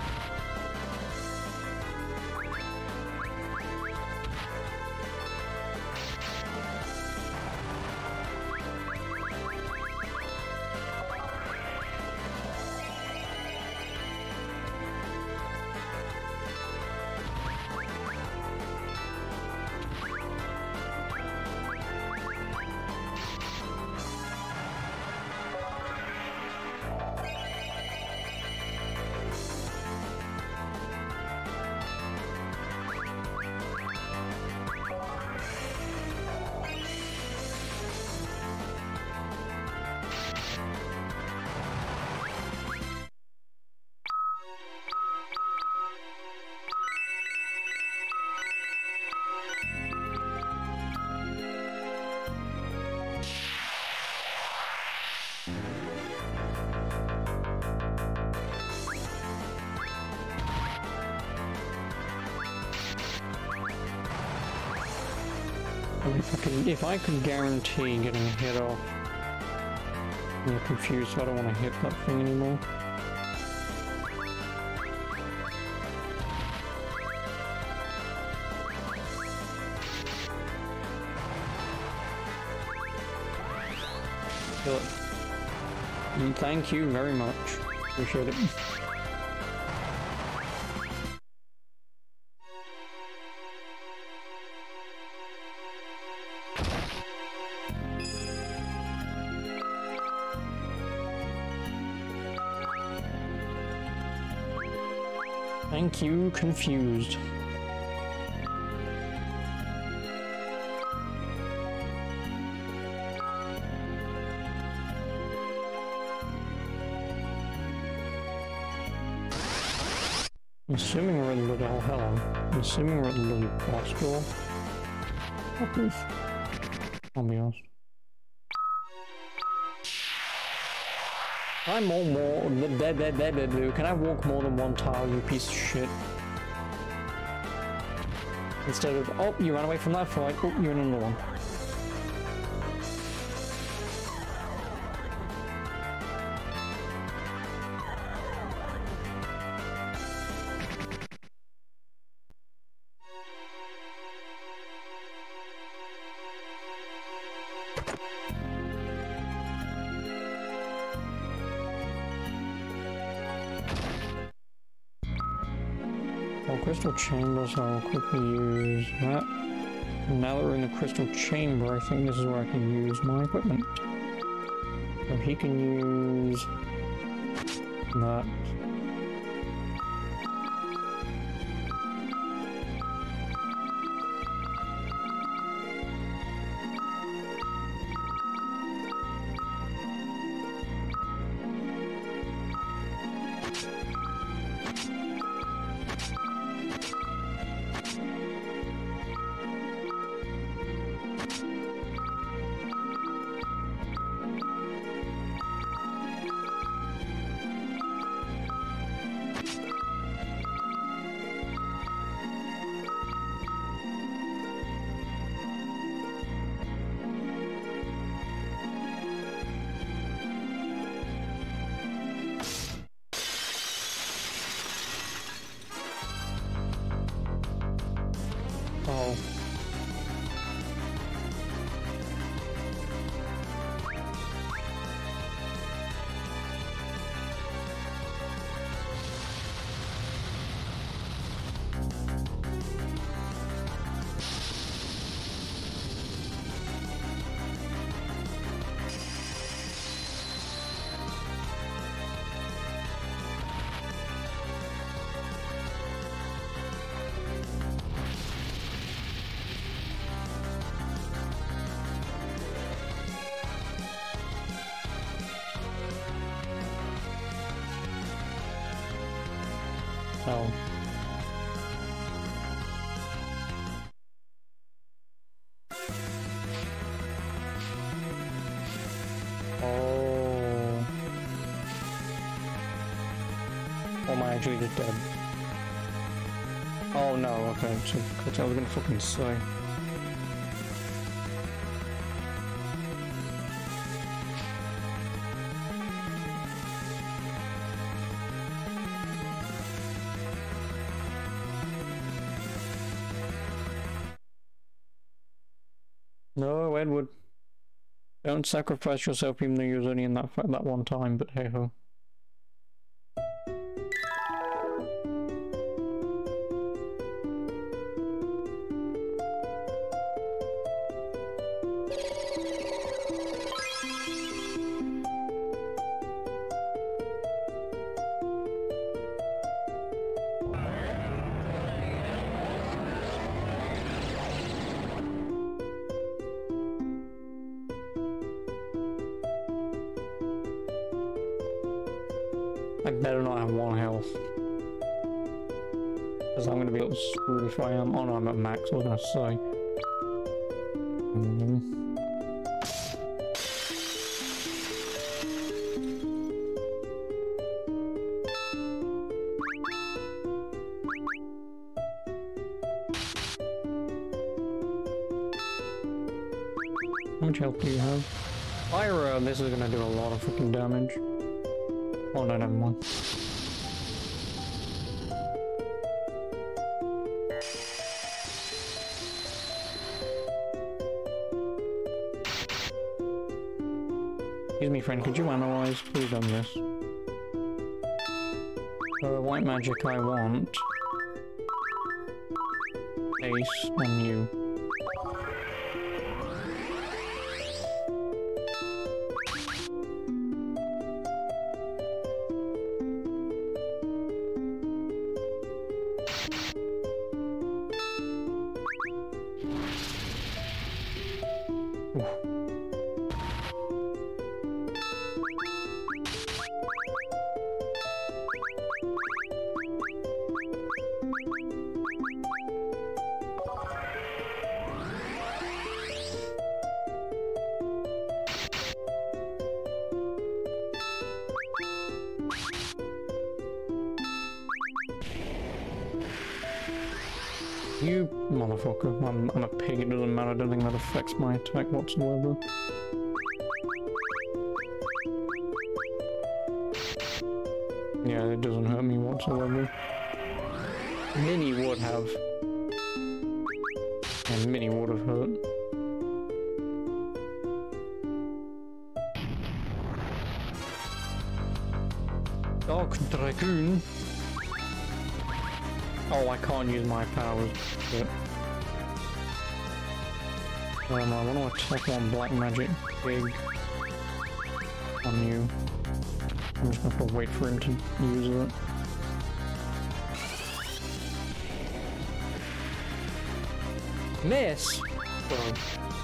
If I, can, if I could guarantee getting a hit off, I'm confused, so I don't want to hit that thing anymore. Kill it. And thank you very much. Appreciate it. Thank you, confused. I'm assuming we're in the little hello. I'm assuming we're at the little boss door. Oh, please. I'll be honest. I'm more more dead dead dead dead. Can I walk more than one tile, you piece of shit? Instead of, oh, you ran away from that fight, oh, you're in another one. Crystal chamber, so I'll quickly use that. Now that we're in the crystal chamber, I think this is where I can use my equipment. So he can use that. Oh. Oh. Oh. Or am I actually just dead? Oh no, okay, so I was gonna fucking say. Edward. Don't sacrifice yourself even though you was only in that fight that one time, but hey ho. I better not have one health. Because I'm going to be a little screwed if I am. Oh no, I'm at max, I was going to say. Mm. How much health do you have? Fire, this is going to do a lot of freaking damage. Oh no, never mind. Excuse me, friend, could you analyze? Please done this. So, white magic I want. Ace on you. You motherfucker. I'm, I'm a pig, it doesn't matter. I don't think that affects my attack whatsoever. Yeah, it doesn't hurt me whatsoever. Mini would have. And Mini would have hurt. Dark Dragoon. Oh, I can't use my powers. But... Um, I want to attack one black magic big on you. I'm just gonna have to wait for him to use it. Miss! Whoa.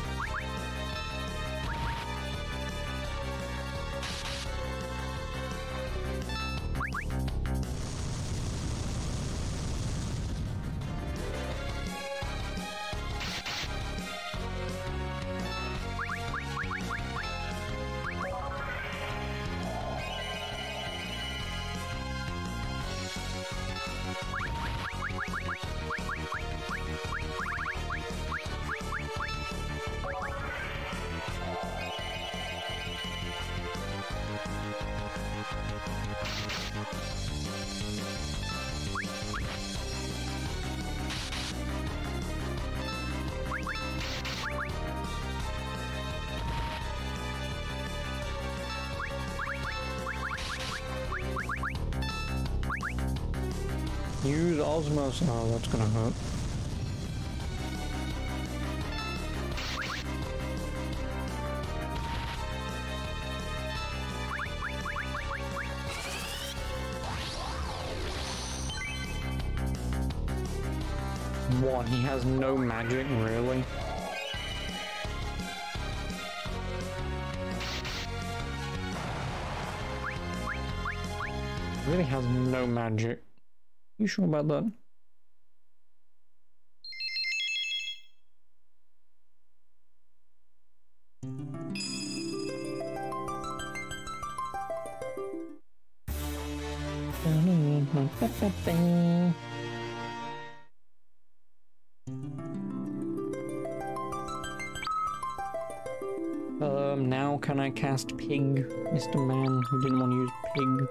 Use Osmos. Oh, that's gonna hurt. What? He has no magic, really? He really has no magic. You sure about that? Um, now can I cast Pig, Mister Man who didn't want to use Pig?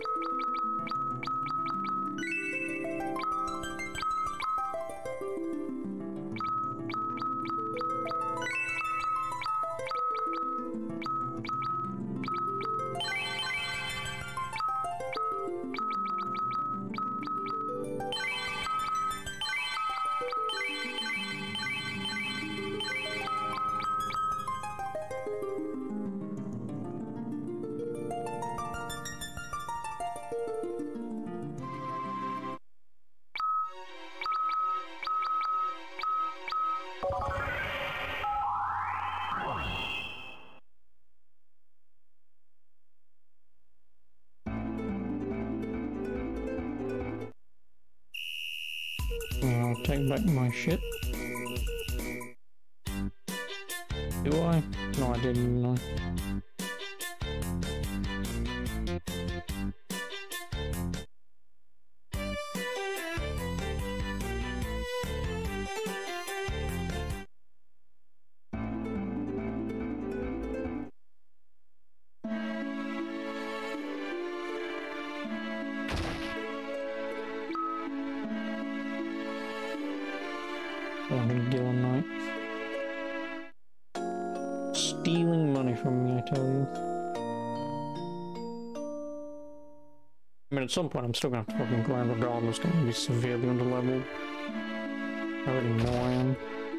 I'll take back my shit. Do I? No, I didn't, no. Oh, Gillen Knight. Stealing money from me, I tell you. I mean, at some point I'm still gonna have to fucking grind regardless, gonna be severely underleveled. I already know I am.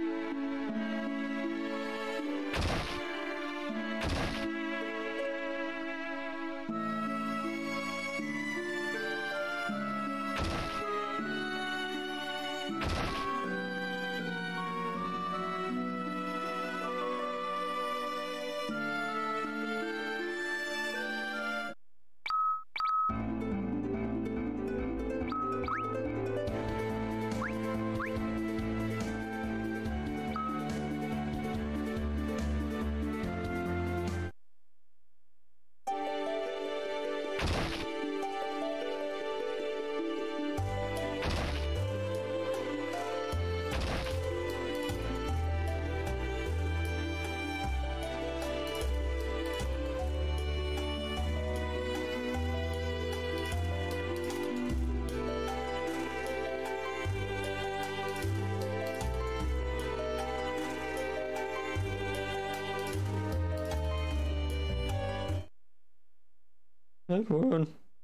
That's one.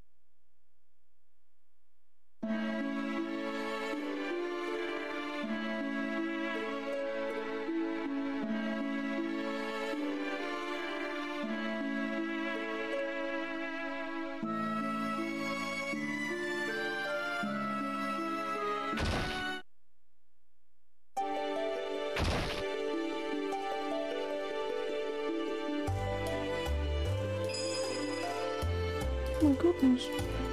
Oh my goodness.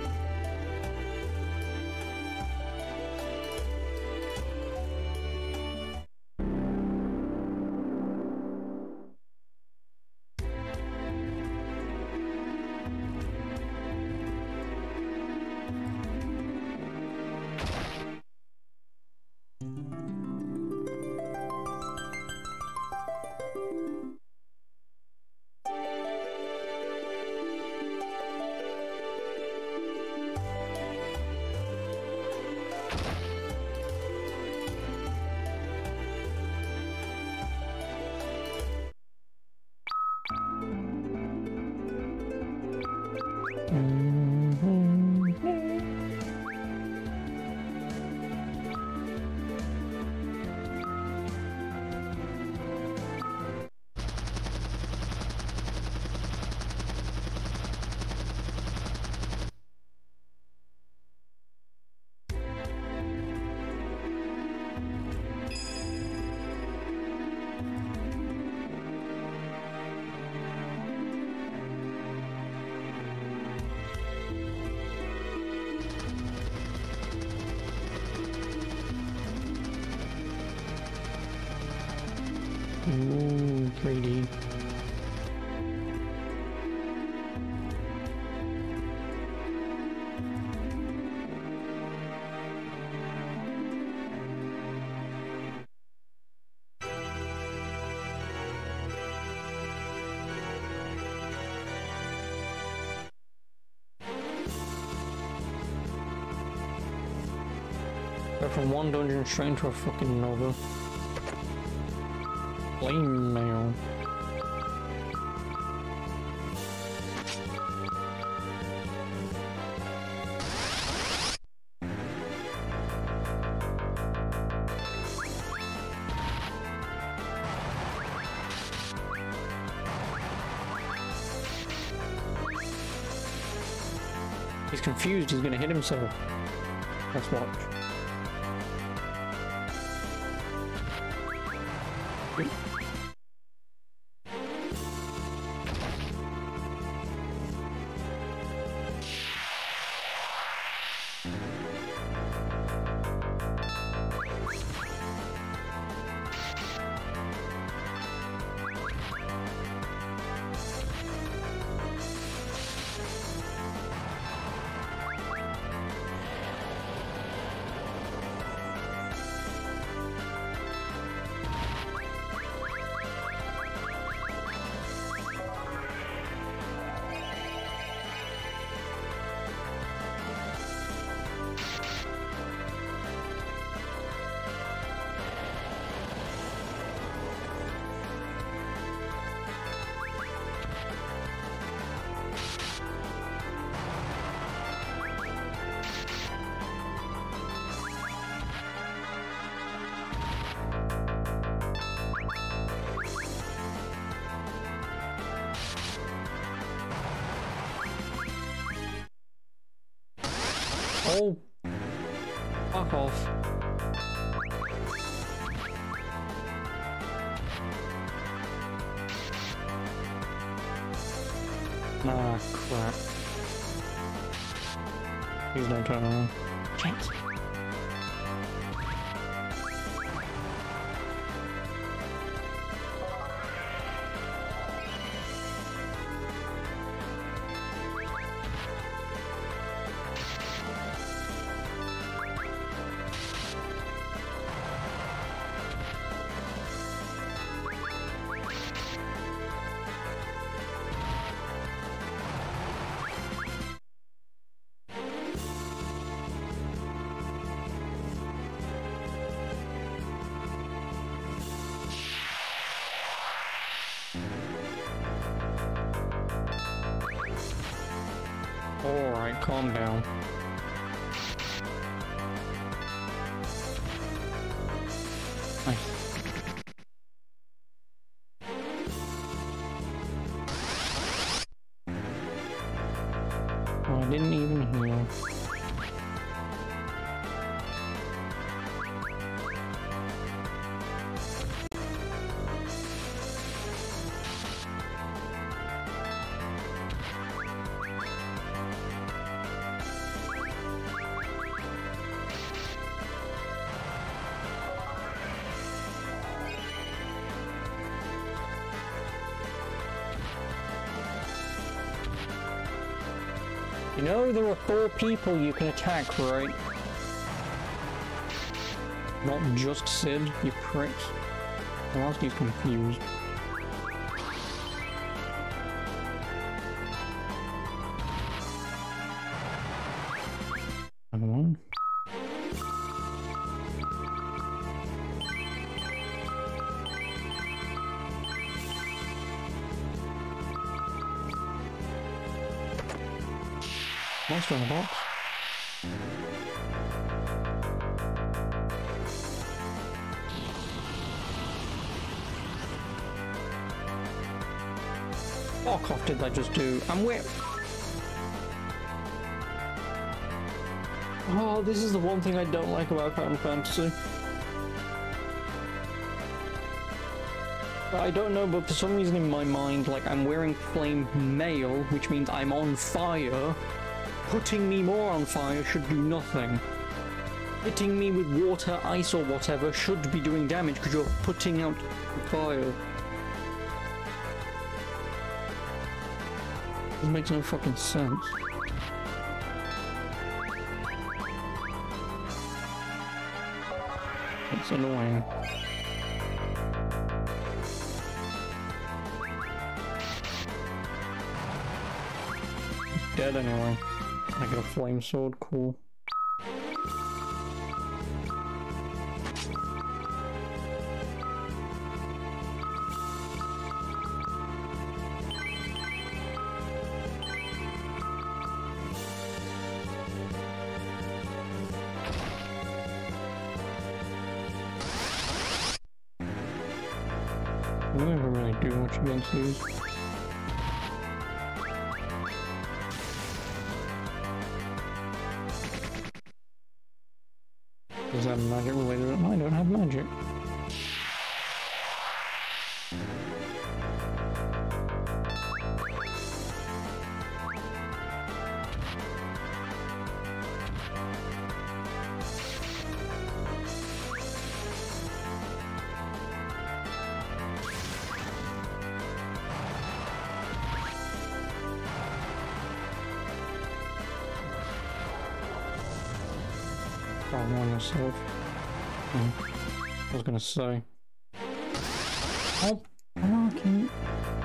Ooh, pretty. Go from one dungeon straight into a fucking another. Flame mail. confused, he's gonna hit himself. Let's watch. Yep. Oh, fuck off. Ah, crap. Please don't turn around. Shit. Alright, calm down. Nice. Oh, I didn't even hear. You know there are four people you can attack, right? Not just Sid, you pricks. Unless he's confused. I don't know. Monster in the box. What off did I just do? I'm wet. Oh, this is the one thing I don't like about Final Fantasy. I don't know, but for some reason in my mind, like, I'm wearing flame mail, which means I'm on fire. Putting me more on fire should do nothing. Hitting me with water, ice, or whatever should be doing damage because you're putting out fire. It makes no fucking sense. It's annoying. He's dead anyway. I got a flame sword, cool. I don't even really do much against these. Is that magic related? I don't have magic. I want myself. Hmm. I was gonna say. Oh, come on, can you...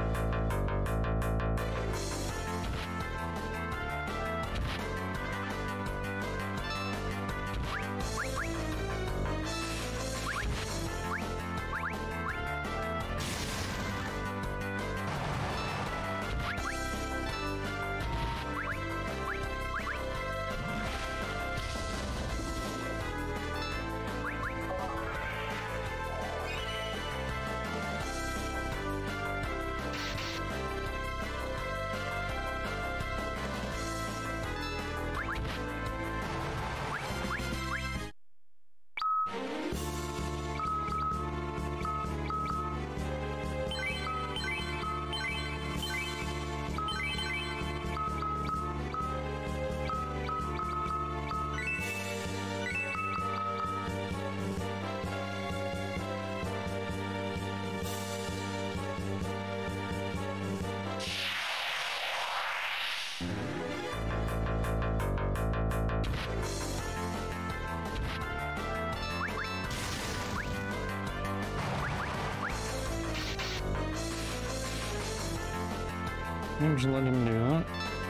I'm just letting him do that.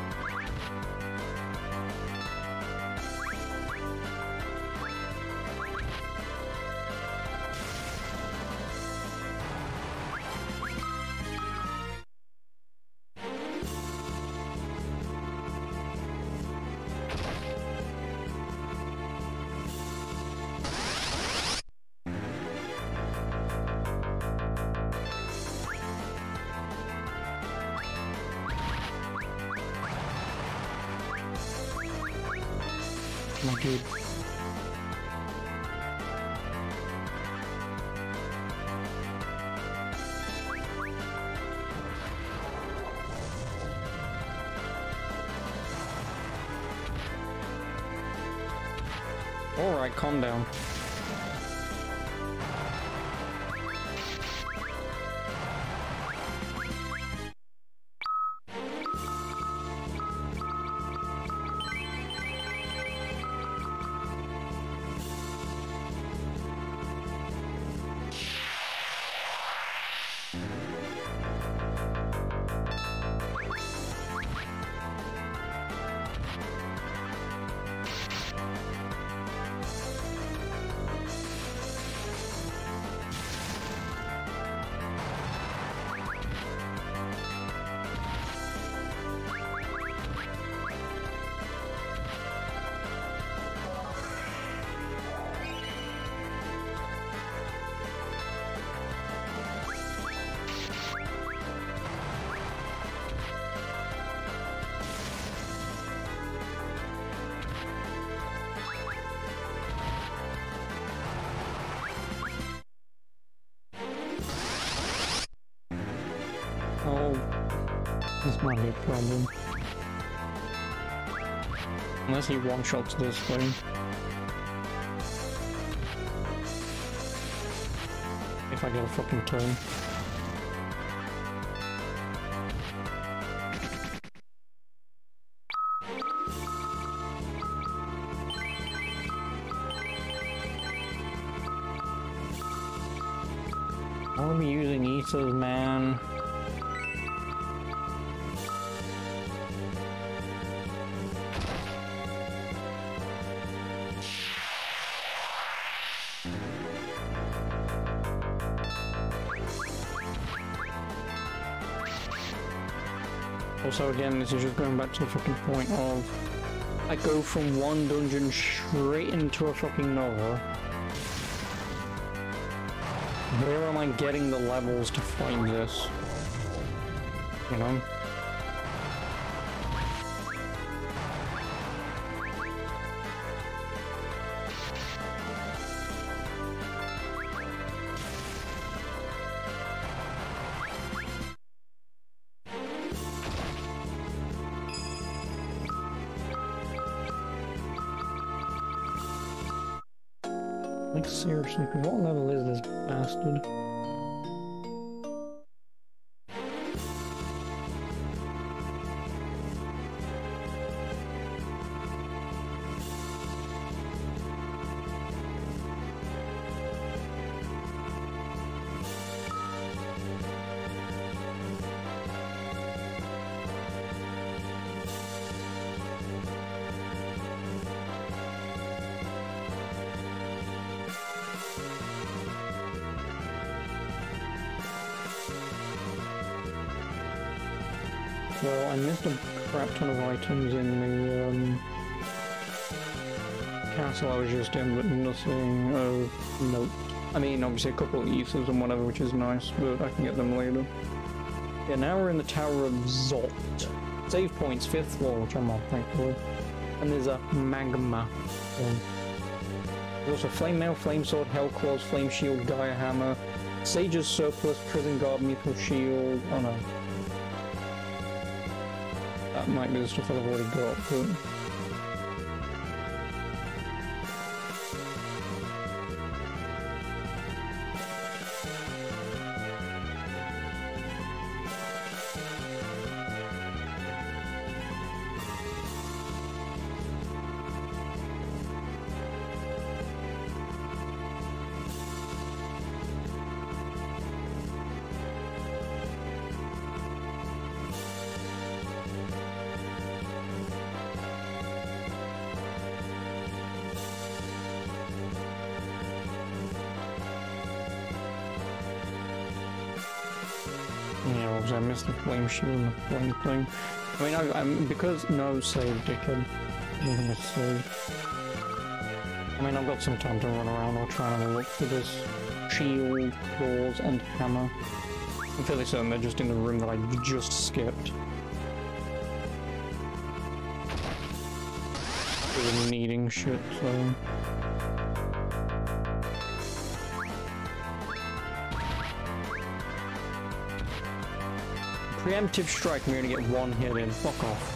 My dude. Alright, calm down. Oh, this might be a problem. Unless he one-shots this thing. If I get a fucking turn. I'll be using Ethers, man. Also, again, this is just going back to the fucking point of I go from one dungeon straight into a fucking another. Where am I getting the levels to find this? You know? Like seriously, what level is this bastard? Well, I missed a crap ton of items in the um, castle I was just in, but nothing of note. I mean, obviously a couple of ethers and whatever, which is nice, but I can get them later. Yeah, now we're in the Tower of Zot. Save points, fifth floor, which I'm not thankful. And there's a magma one. There's also Flame Mail, Flame Sword, Hell Claws, Flame Shield, Gaia Hammer, Sage's Surplus, Prison Guard, Mithril Shield. Oh no. That might be the stuff that I've already got, but... Yeah, obviously I missed the flame shield and the flame thing. I mean, I, I'm because no save, dickhead. I'm gonna save. I mean, I've got some time to run around or try and have a look for this shield, claws, and hammer. I'm fairly certain they're just in the room that I just skipped. Really needing shit, so. Preemptive strike, we're gonna get one hit in. Fuck off.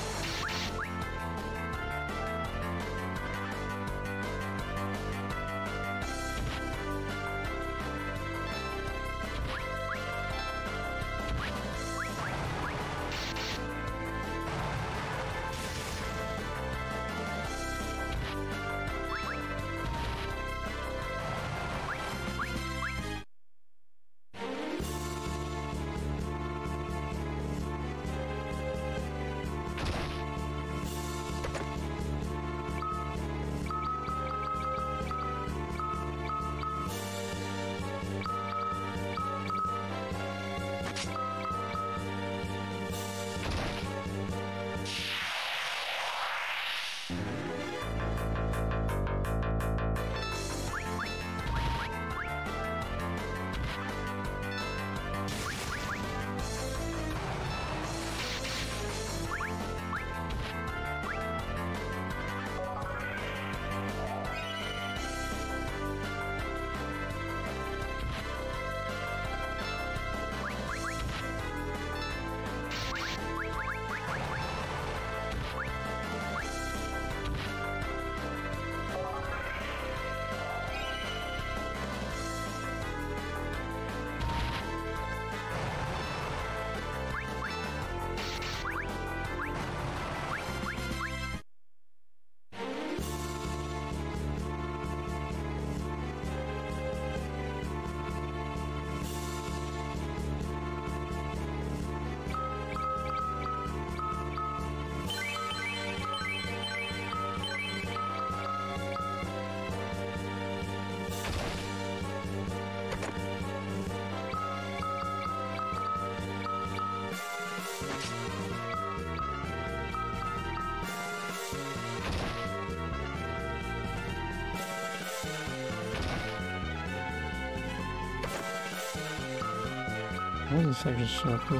What is Sage's Surplus?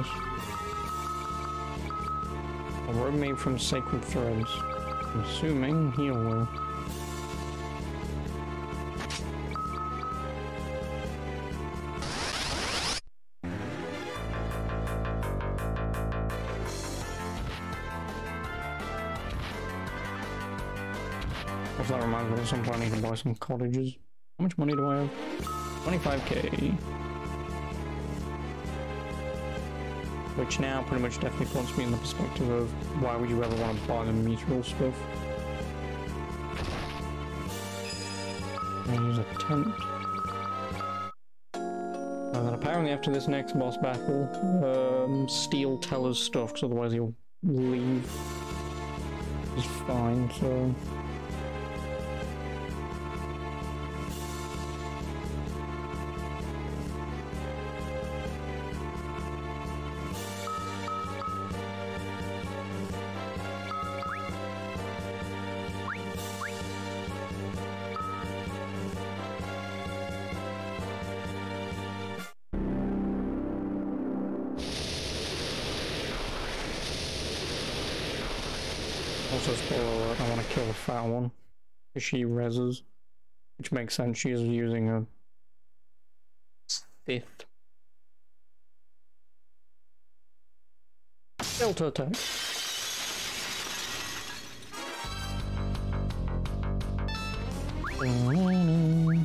A robe made from sacred threads. I'm assuming heal will. If that reminds me, at some point I need to buy some cottages. How much money do I have? twenty-five K. Which now pretty much definitely puts me in the perspective of why would you ever want to buy the meteor stuff? I use a tent. And then apparently after this next boss battle, um, steal Teller's stuff, because otherwise he'll leave. He's fine, so... Also, spoiler alert, I want to kill the fat one. Because she reses. Which makes sense, she is using a fifth. Delta attack. Mm-hmm.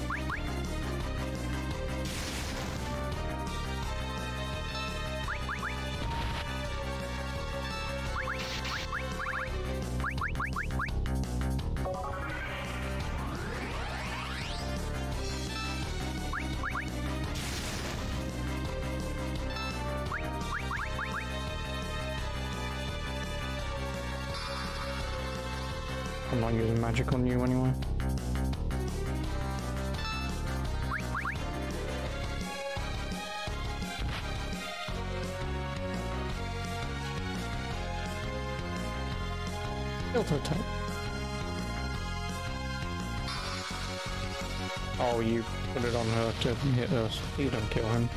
I'm not using magic on you anyway. Filter attack. Oh, you put it on her to hit us. You don't kill him.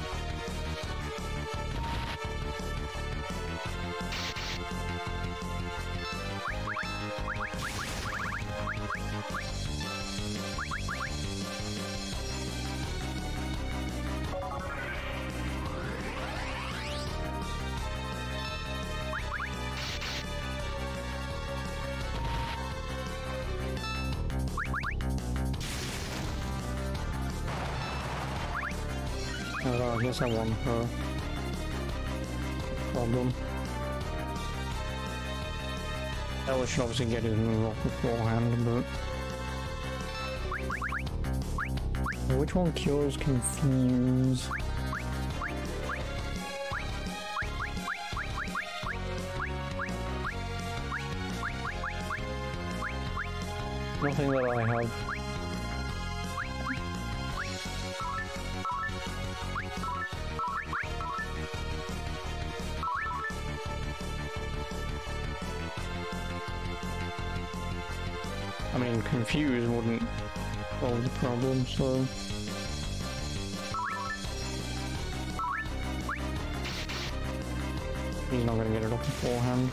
Oh, I guess I won her. Problem. Ella should obviously get his move off beforehand, but... Which one cures Confuse? Nothing that I have. I mean, Confuse wouldn't solve the problem, so... He's not gonna get it off beforehand.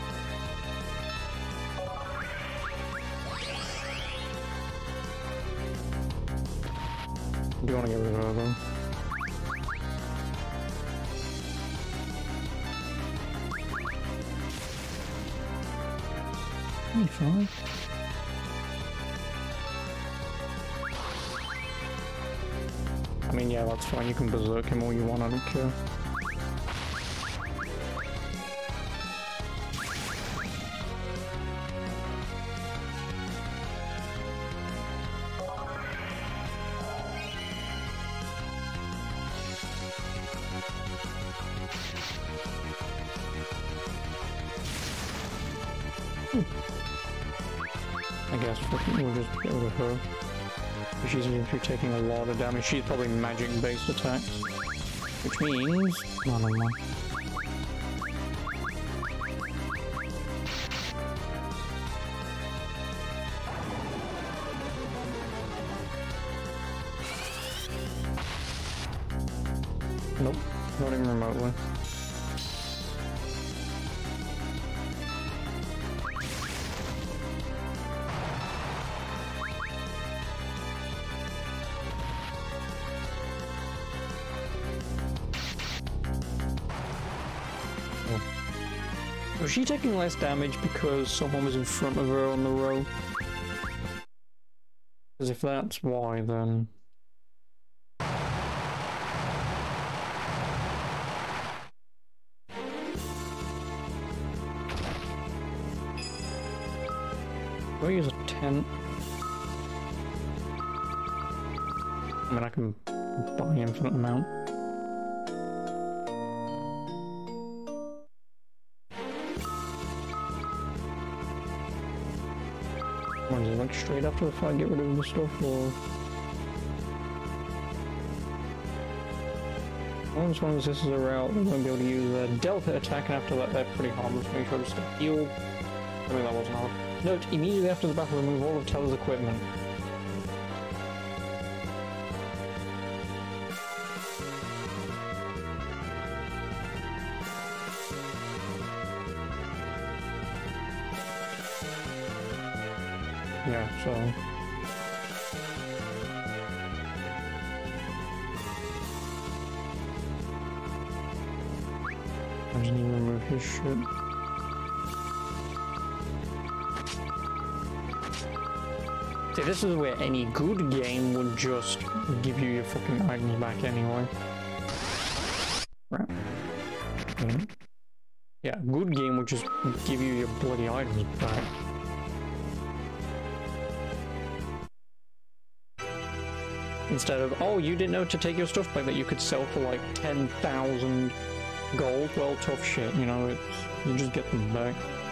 Do you want to get rid of her, though? twenty-five? I mean, yeah, that's fine. You can berserk him all you want, I don't care. Hmm. I guess we'll just get rid of her. She's going to be taking a lot of damage. She's probably magic-based attacks. Which means... No, no, no. Nope, not even remotely. Was she taking less damage because someone was in front of her on the row? Because if that's why, then... Do I use a tent? I mean, I can buy an infinite amount. Or is it like straight after the fight get rid of the stuff, or... Once one of the sisters are out, they won't be able to use their Delta attack, and after that they're pretty harmless. Make sure to stay healed. I mean, that wasn't hard. Note, immediately after the battle, remove all of Teller's equipment. Yeah, so... I just need to remove his shit. See, this is where any good game would just give you your fucking items back anyway. Right. Yeah. Yeah, good game would just give you your bloody items back. Instead of, oh, you didn't know to take your stuff back that you could sell for like ten thousand gold. Well, tough shit, you know, it's, you just get them back.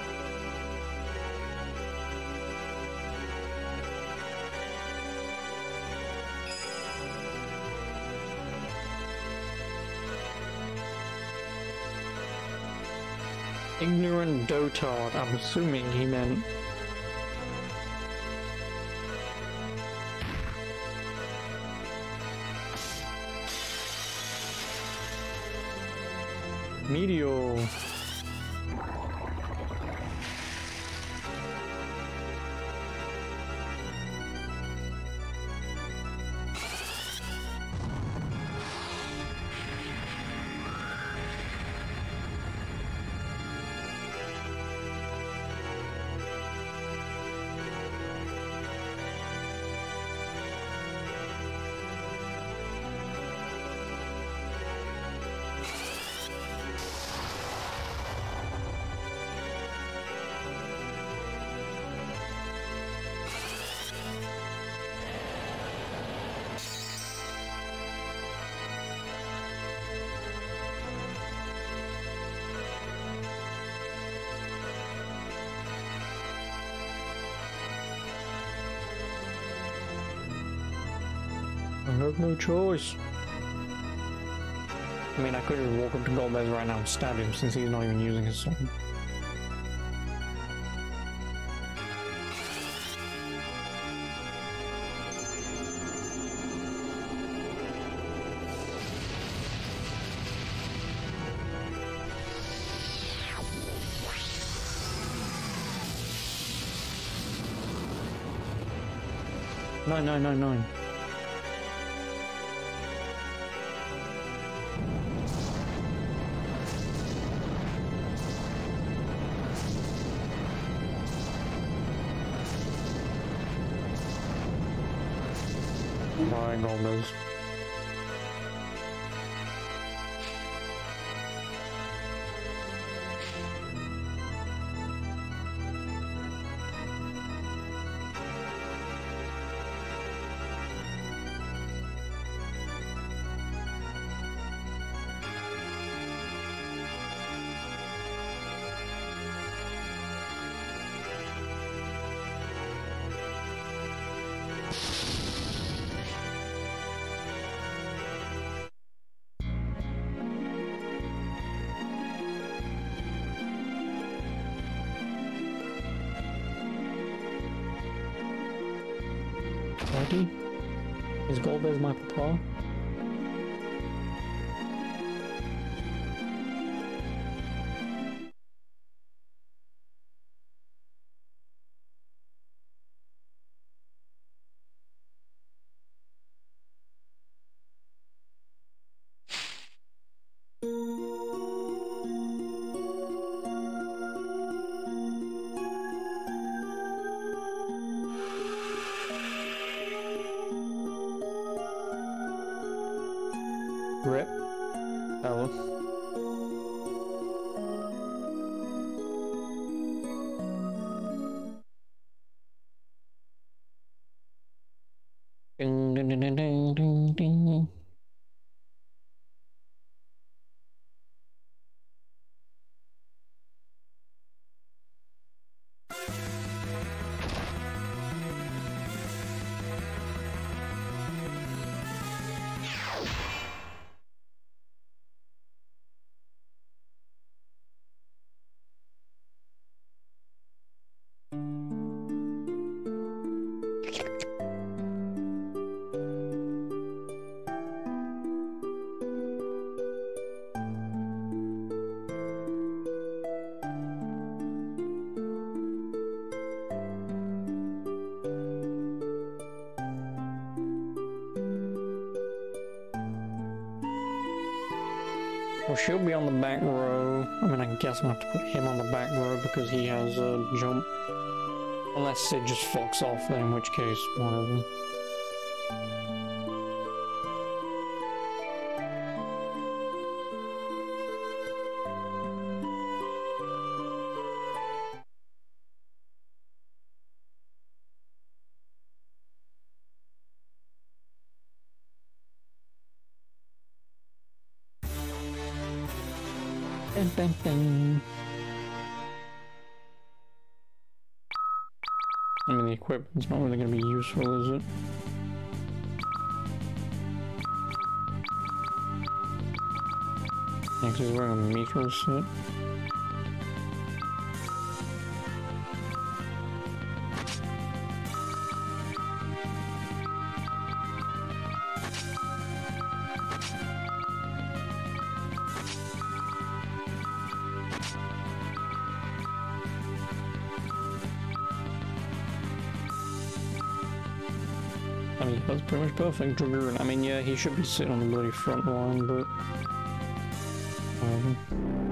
Ignorant dotard, I'm assuming he meant... Meteor. I have no choice. I mean, I could just walk up to Golbez right now and stab him since he's not even using his sword. Nine, nine, nine, nine. Bye, Golbez. Daddy? Is Golbez my papa? Rip. Oh. Ding, ding, ding, ding, ding, ding. Well, she'll be on the back row. I mean, I guess I'm gonna have to put him on the back row because he has a jump. Unless Sid just fucks off, then in which case, whatever. Dun, dun, dun. I mean, the equipment's not really going to be useful, is it? Yeah, 'cause he's wearing a meter set. I mean, that's pretty much perfect. Dragoon. I mean, yeah, he should be sitting on the bloody front line, but... whatever.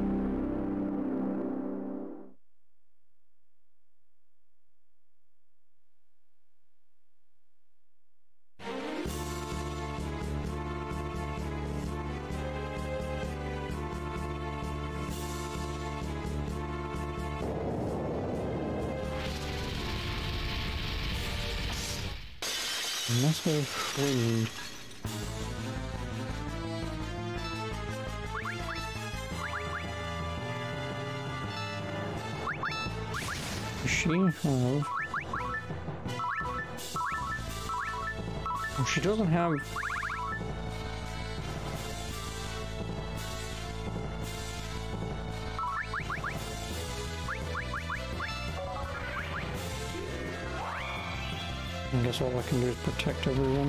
Massive wind. Does she have... oh, she doesn't have... I guess all I can do is protect everyone.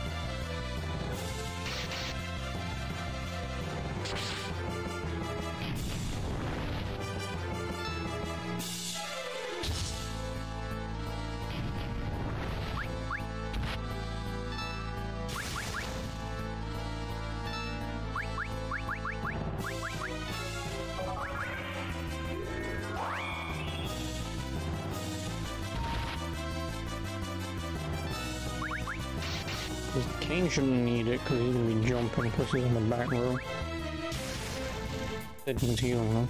Kane shouldn't need it because he's going to be jumping plus he's on the back row. That means healing though.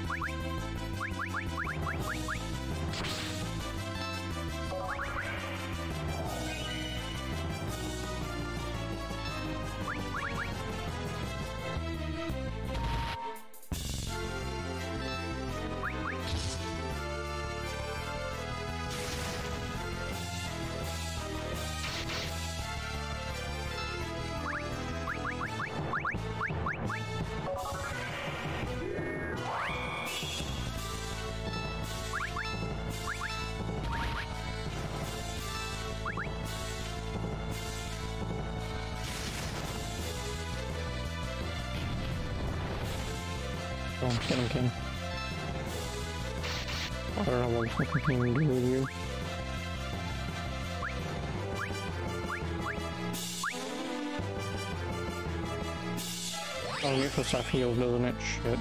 Go on, get him, King. I don't know what the fucking King will do with you. Oh, you for stuff heals, doesn't it? Shit.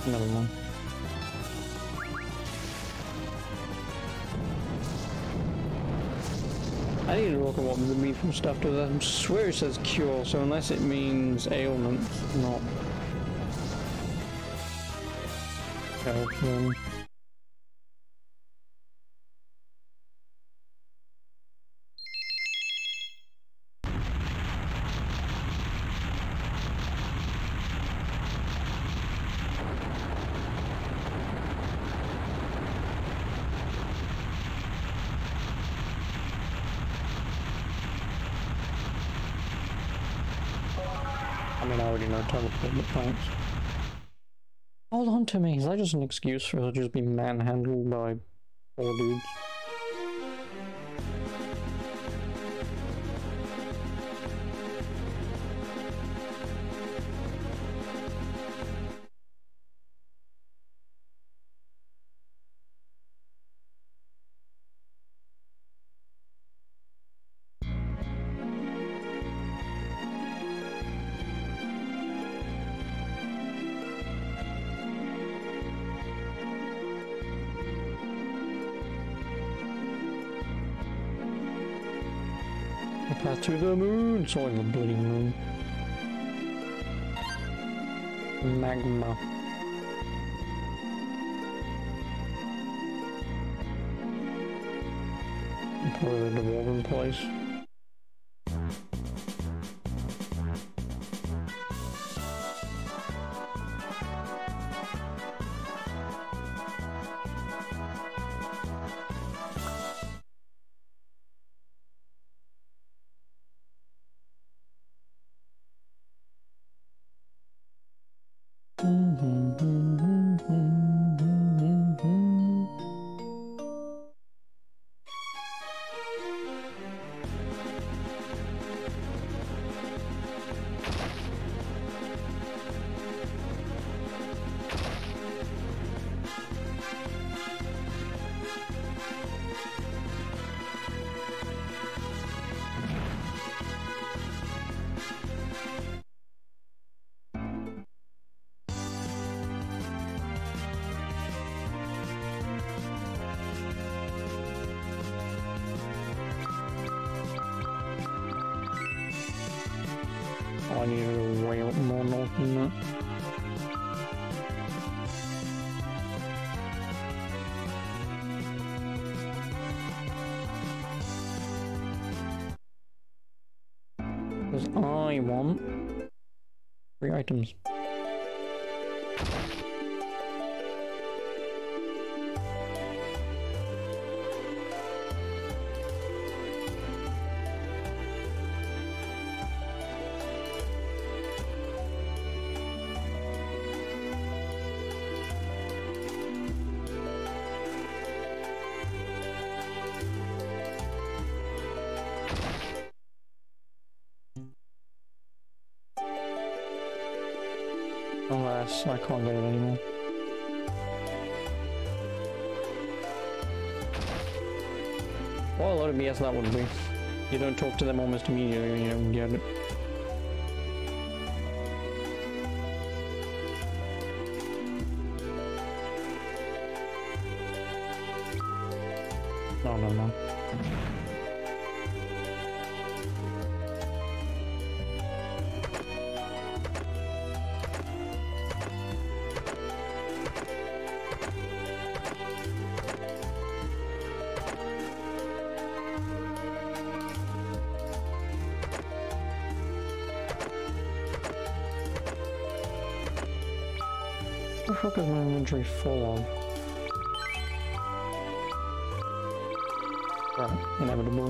Never mind. I need to look at what the meat stuff does. I swear it says cure, so unless it means ailments, not health, then. I mean, I already know teleport, but thanks. Hold on to me, is that just an excuse for her to just be manhandled by four dudes? Path to the moon! It's all in the bloody moon. Magma. Probably the dwarven place. I need to way more north than that. Because I want three items. Unless I can't get it anymore. What a load of B S that would be. You don't talk to them almost immediately when you don't get it. No, no, no. What the fuck is my inventory full of? Right, inevitable.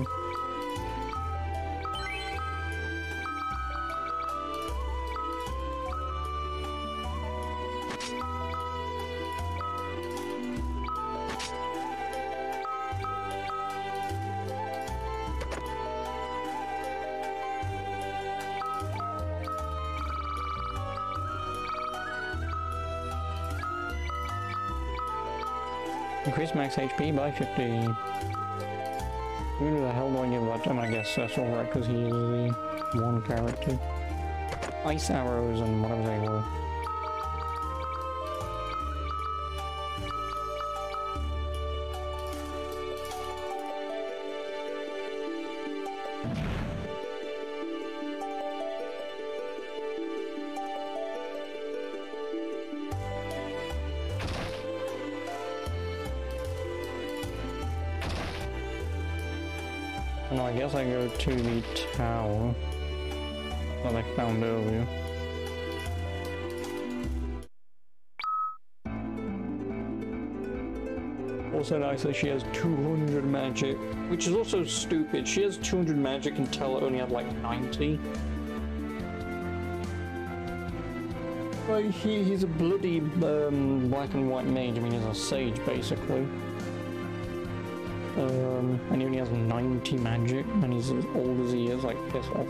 Increase max H P by fifty. Who the hell do I give that? And I guess that's alright because he is the one character. Ice arrows and whatever they were. And I guess I go to the tower that I found earlier. Also nice that she has two hundred magic, which is also stupid. She has two hundred magic and Teller only had like ninety. Like, he, he's a bloody um, black and white mage. I mean, he's a sage, basically. Um, and he only has ninety magic, and he's as old as he is, like, piss off.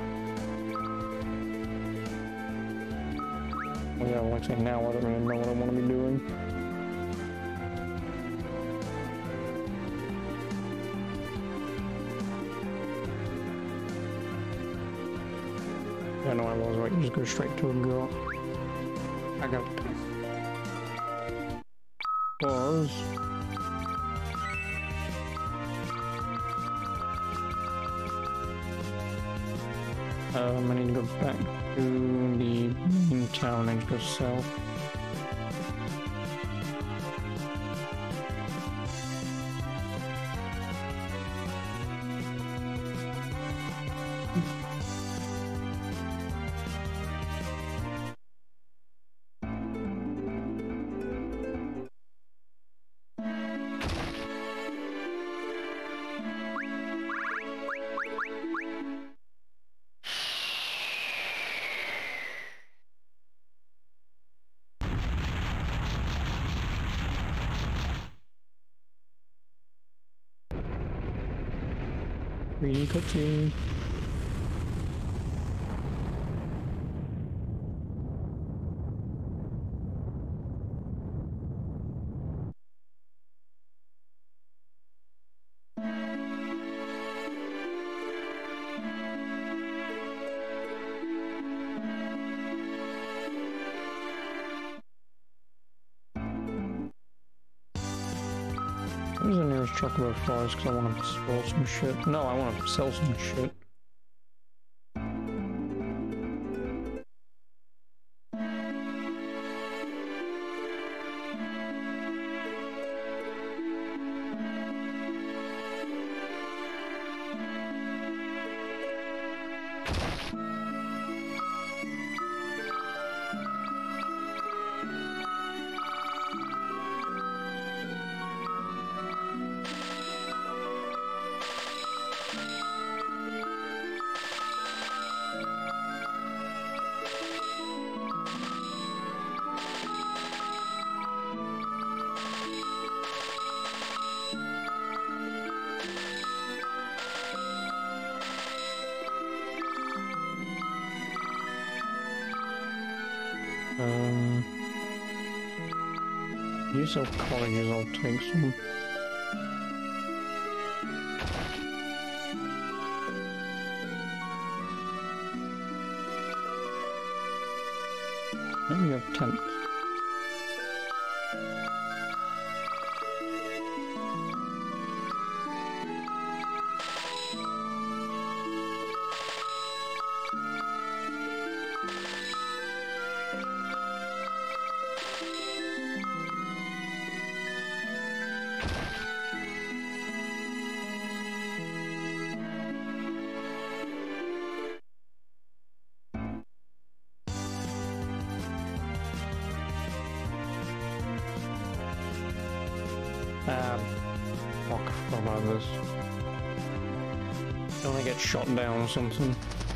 Well, yeah, like I say, now I don't really know what I want to be doing. I know I was right, just go straight to a girl. I got was um I need to go back to the main town and go south. Reading cutscene. Where's the nearest chocolate fries? Because I want to sell some shit. No, I want to sell some shit. Um, you sell colleges, I'll take some. Then you have tents. Um, fuck, I forgot about this. Don't I get shot down or something?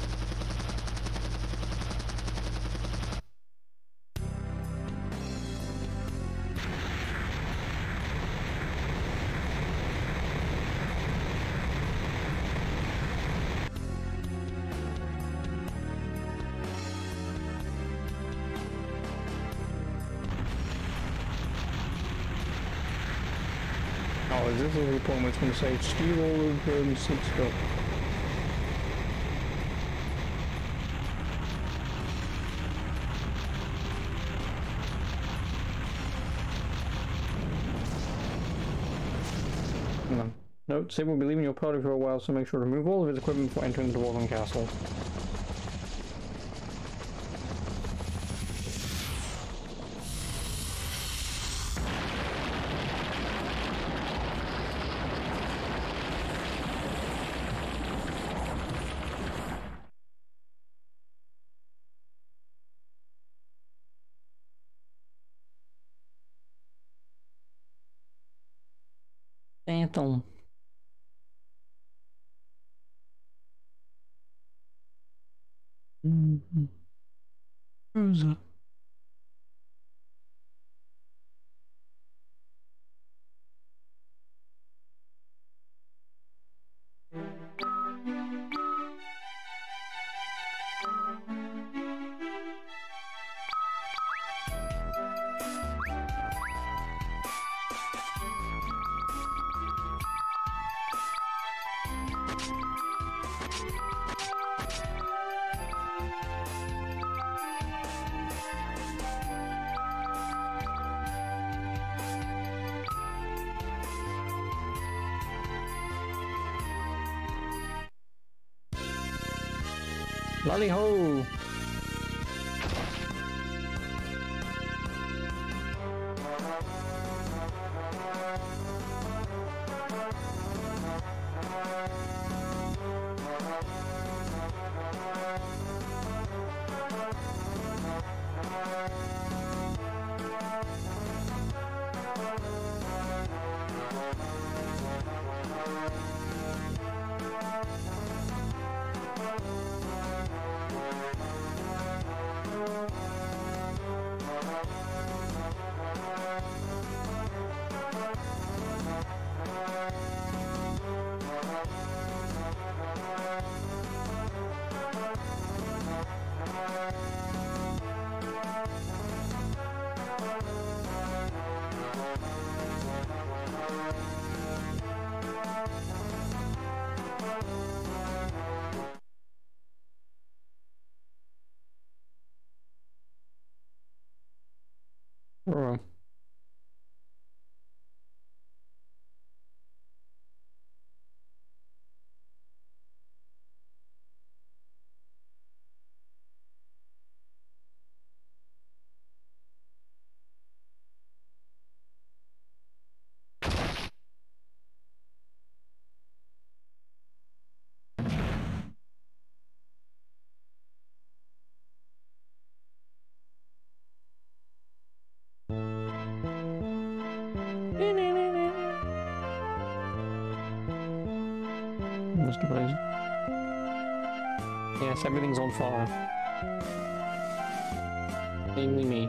Oh, is this the point where it's going to say steal all of um, seat stuff? No. Note, Sid will be leaving your party for a while, so make sure to remove all of his equipment before entering the Dwarven Castle. metal. Mm-hmm. Who's it? Lolly ho! Oh. Yes, everything's on fire. Namely me.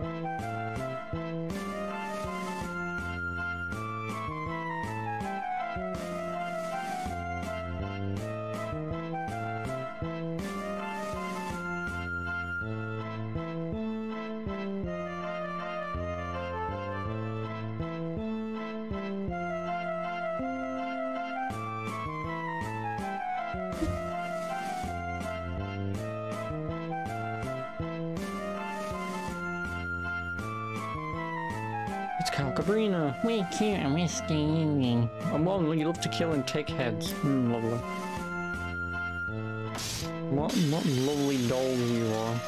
Calcabrina! We can't miss gaming. Oh, well, you love to kill and take heads. Mm, lovely. What, what lovely dolls you are.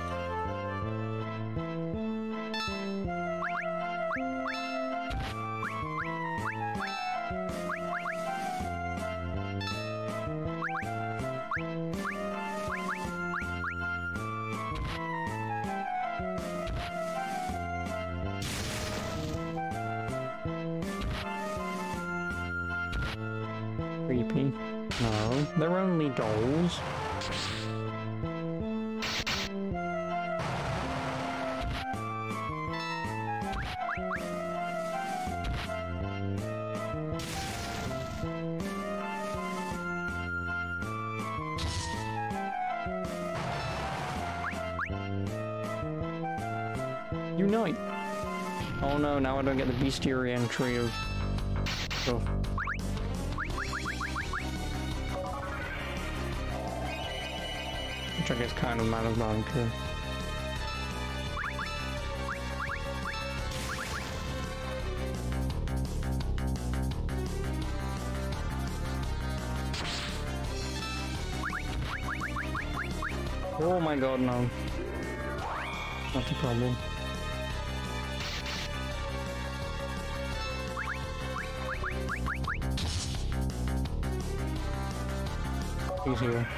Creepy. No, they're only dolls. Unite! Oh no, now I don't get the bestiary entry of stuff. Which I guess kind of matters, but I don't care. Oh my god, no. That's a problem. He's here.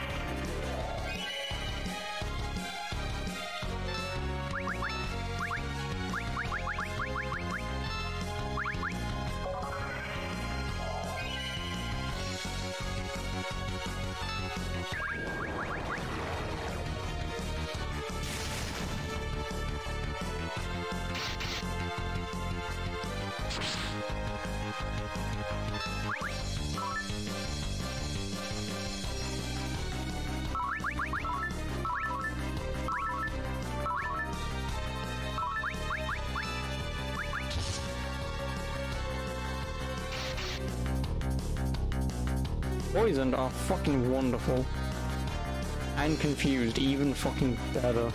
Poisoned are fucking wonderful. And confused, even fucking better.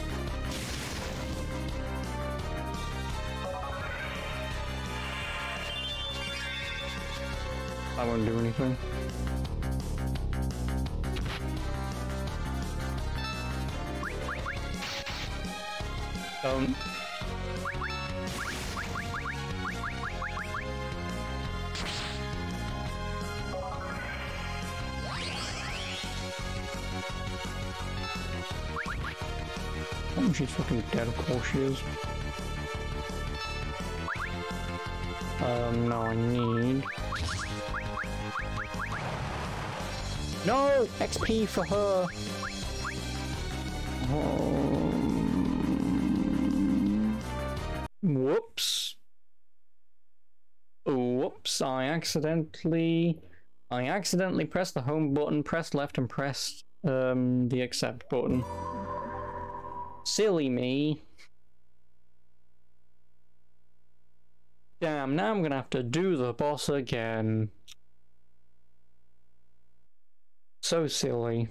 That won't do anything. Um... Oh, she's fucking dead, of course she is. Um, now I need... No! X P for her! Um... Whoops. Whoops, I accidentally... I accidentally pressed the home button, pressed left, and pressed um, the accept button. Silly me. Damn, now I'm gonna have to do the boss again. So silly.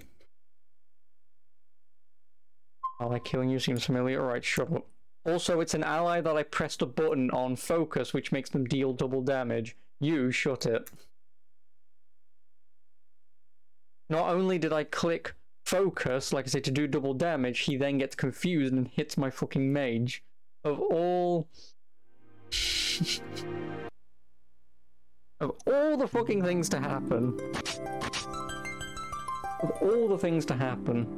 Ally killing you seems familiar. Alright, shut up. Also, it's an ally that I pressed a button on focus, which makes them deal double damage. You shut it. Not only did I click focus, like I say, to do double damage, he then gets confused and hits my fucking mage. Of all... of all the fucking things to happen. Of all the things to happen.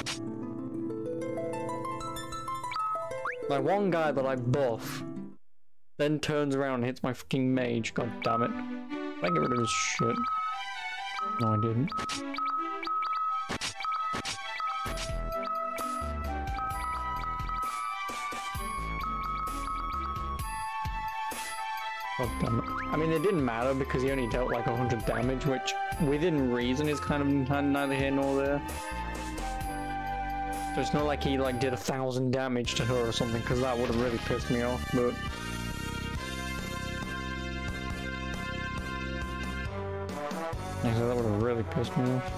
Like one guy that I buff, then turns around and hits my fucking mage, god damn it. Did I get rid of his shit? No, I didn't. God damn it. I mean, it didn't matter because he only dealt like one hundred damage, which within reason is kind of neither here nor there. So it's not like he like did a thousand damage to her or something, because that would have really pissed me off, but... Actually, that would have really pissed me off.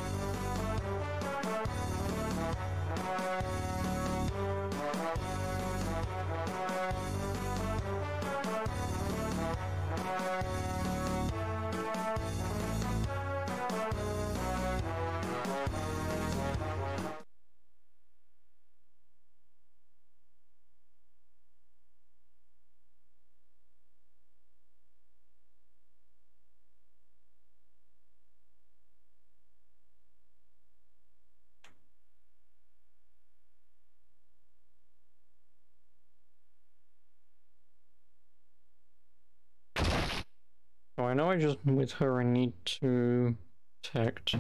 So I know I just, with her, I need to protect.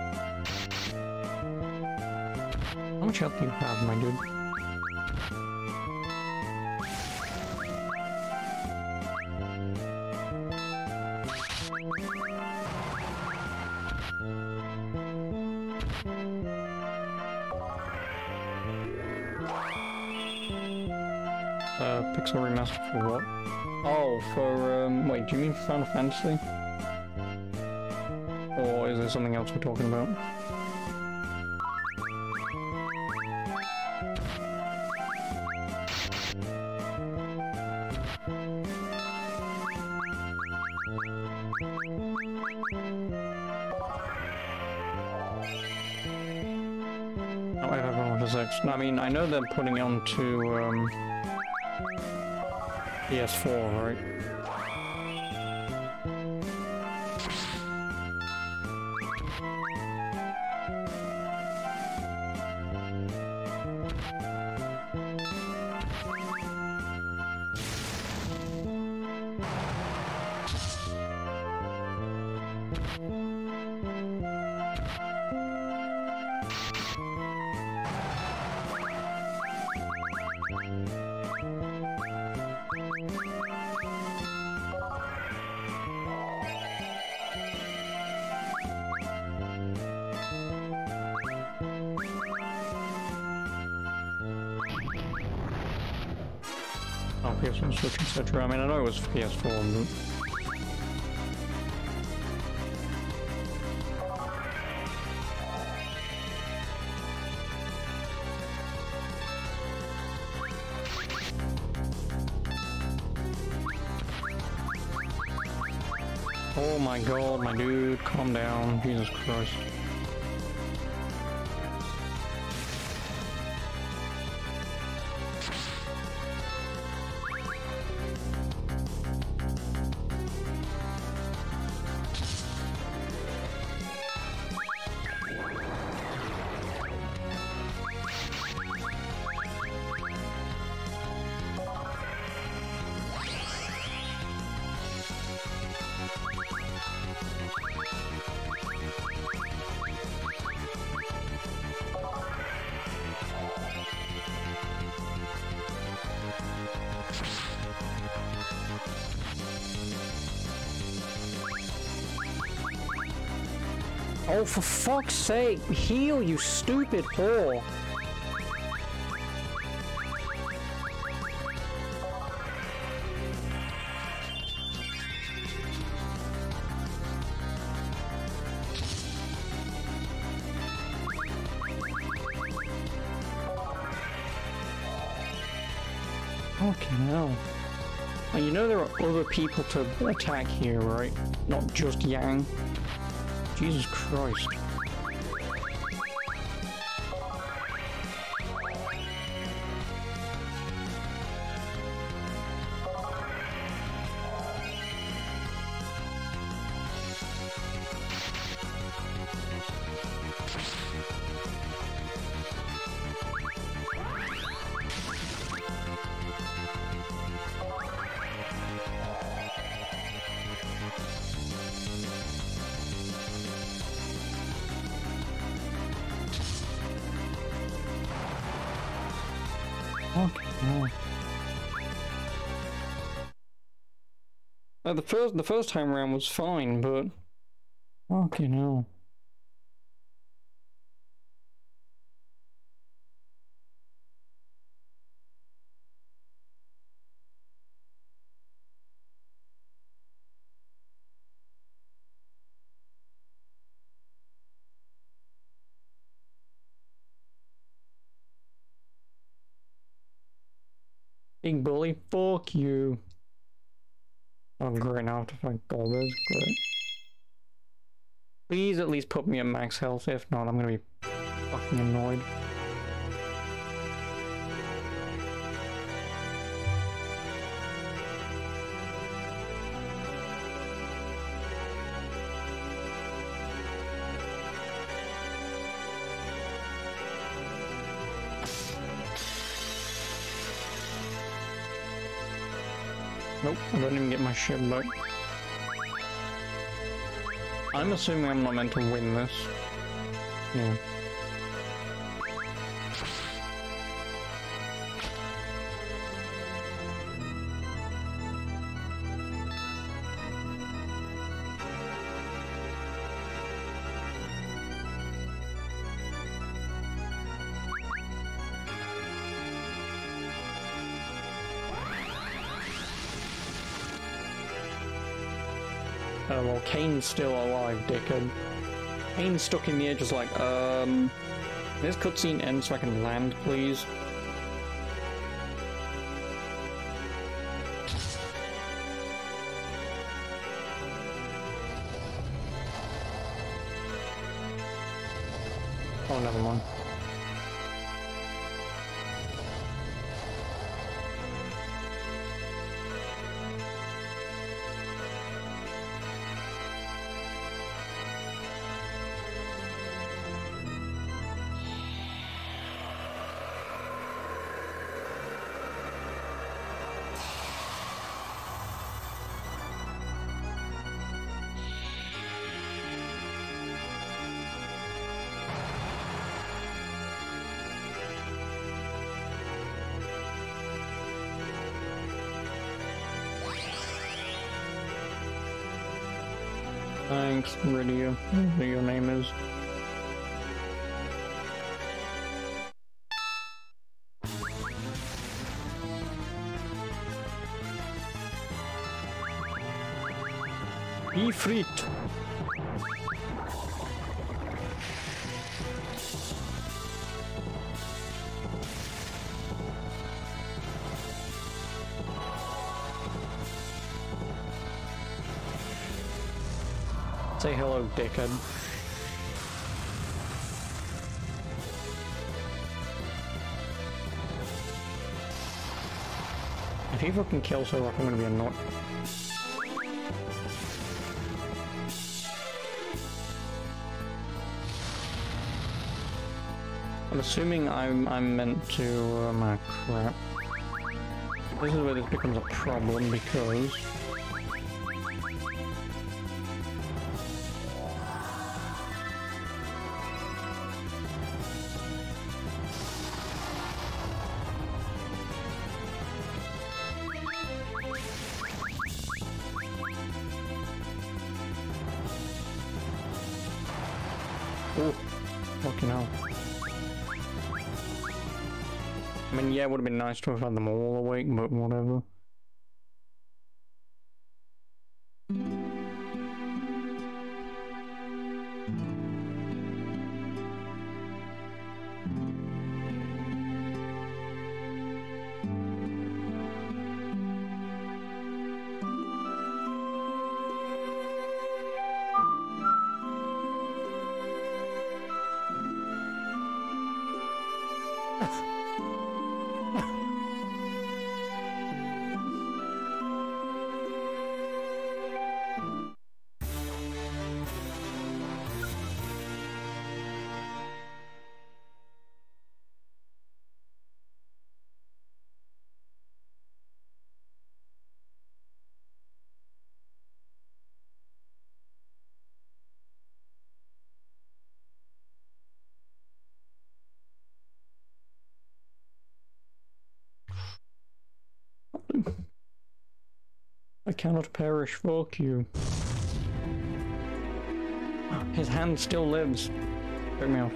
How much health do you have, my dude? Uh, Pixel Remaster for what? Oh, for, um, wait, do you mean for Final Fantasy? Or is there something else we're talking about? Oh, wait, everyone was X. I mean, I know they're putting it onto, um, P S four, right? Oh, P S one, Switch, et cetera. I mean, I know it was P S four, but... Oh my god, my dude, calm down, Jesus Christ. Oh, for fuck's sake, heal, you stupid whore! Fucking hell. And you know there are other people to attack here, right? Not just Yang. Jesus Christ. Okay, no. Uh, the first the first time around was fine, but okay, no. Big bully, fuck you. Oh great, now I have to fight Golbez, great. Please at least put me at max health, if not I'm gonna be fucking annoyed. Nope, I don't even get my shit back. I'm assuming I'm not meant to win this. Yeah. Oh, well, Kane's still alive, dickhead. Kane's stuck in the edge, just like, um... this cutscene ends so I can land, please. Oh, never mind. Thanks, Rydia, whatever your name is. Ifrit. Say hello, dickhead. If he fucking kills her, I'm gonna be annoyed. I'm assuming I'm I'm meant to. Um, ah, crap. This is where this becomes a problem because. Oh, fucking hell. I mean, yeah, it would have been nice to have had them all awake, but whatever. I cannot perish, fuck you. His hand still lives. Break me off.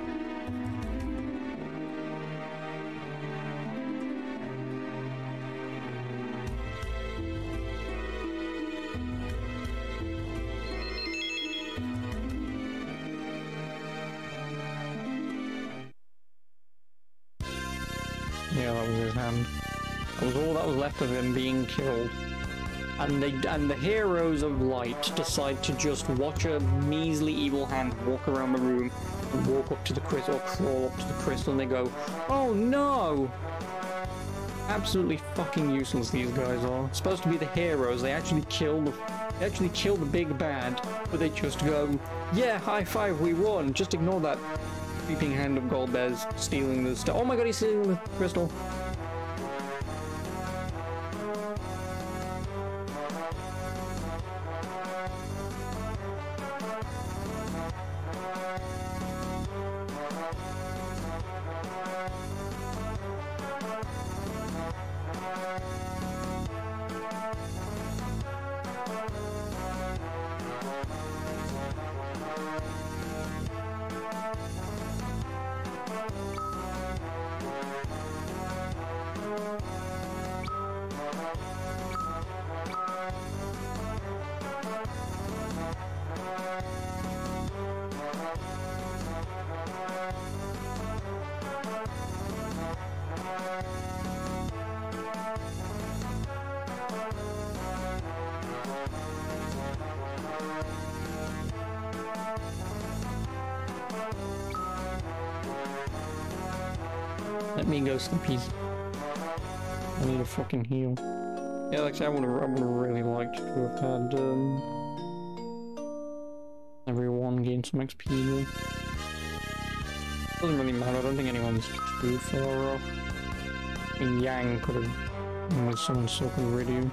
Yeah, that was his hand. That was all that was left of him being killed. And they and the heroes of light decide to just watch a measly evil hand walk around the room and walk up to the crystal, or crawl up to the crystal, and they go, "Oh no!" Absolutely fucking useless these guys are. Supposed to be the heroes. They actually kill the they actually kill the big bad, but they just go, "Yeah, high five, we won." Just ignore that creeping hand of Golbez stealing the stuff. Oh my god, he's stealing the crystal. Let me go sleepy. I need a fucking heal. Yeah, like I said, I would have I would have really liked to have had um everyone gain some X P though. Doesn't really matter, I don't think anyone's too far off. I mean, Yang could have, you know, someone so could Iridium.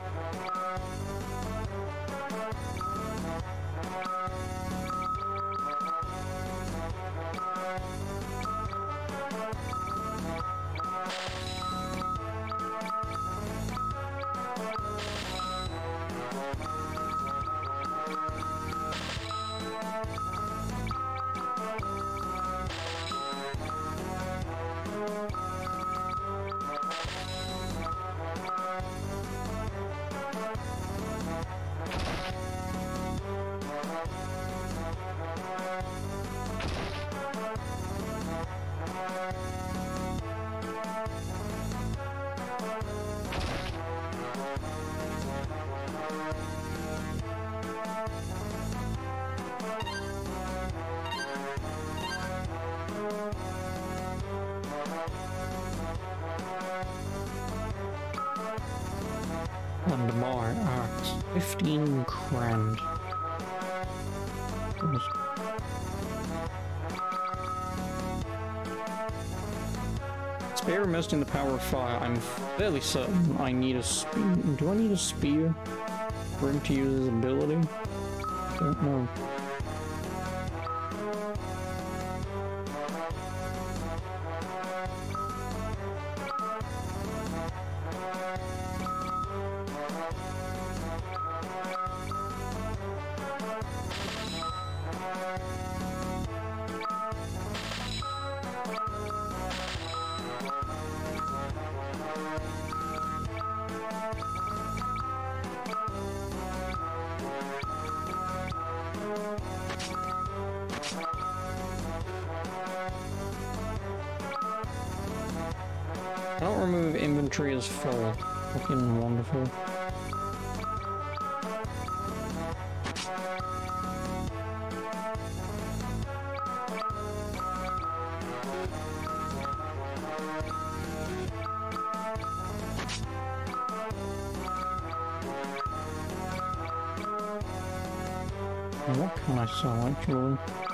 And more arcs. Fifteen grand. Spear investing the power of fire. I'm fairly certain I need a spear. Do I need a spear for him to use his ability? I don't know. I don't remove inventory as full. Fucking wonderful. What can I sell actually?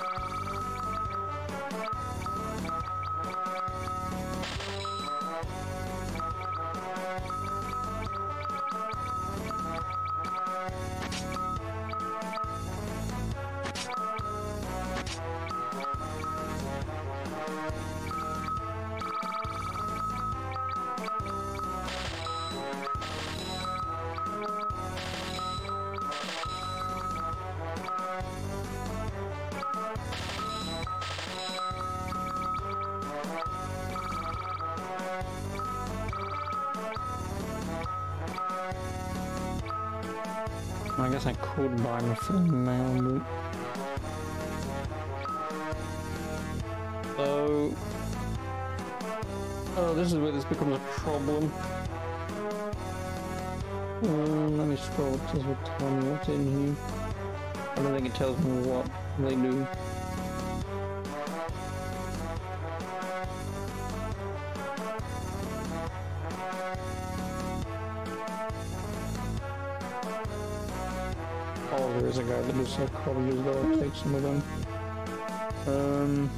I guess I could buy my phone now, but... So... Oh, this is where this becomes a problem. Um, let me scroll up to tell me what's in here. I don't think it tells me what they do. Oh, there is a guy that does psychology as well. I'll take some of them. Um...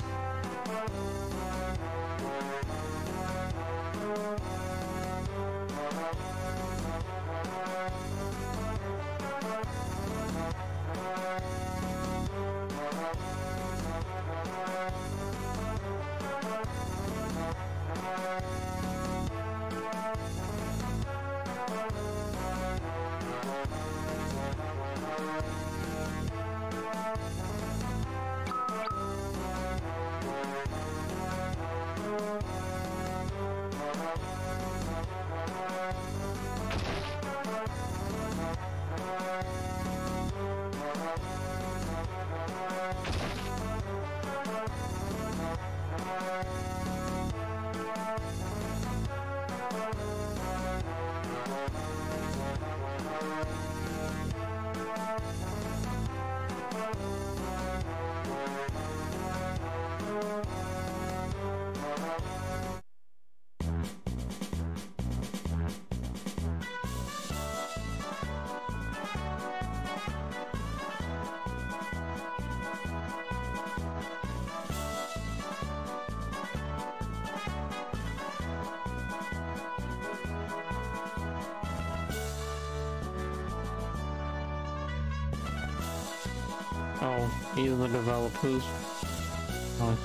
Oh, these are the developers. Nice.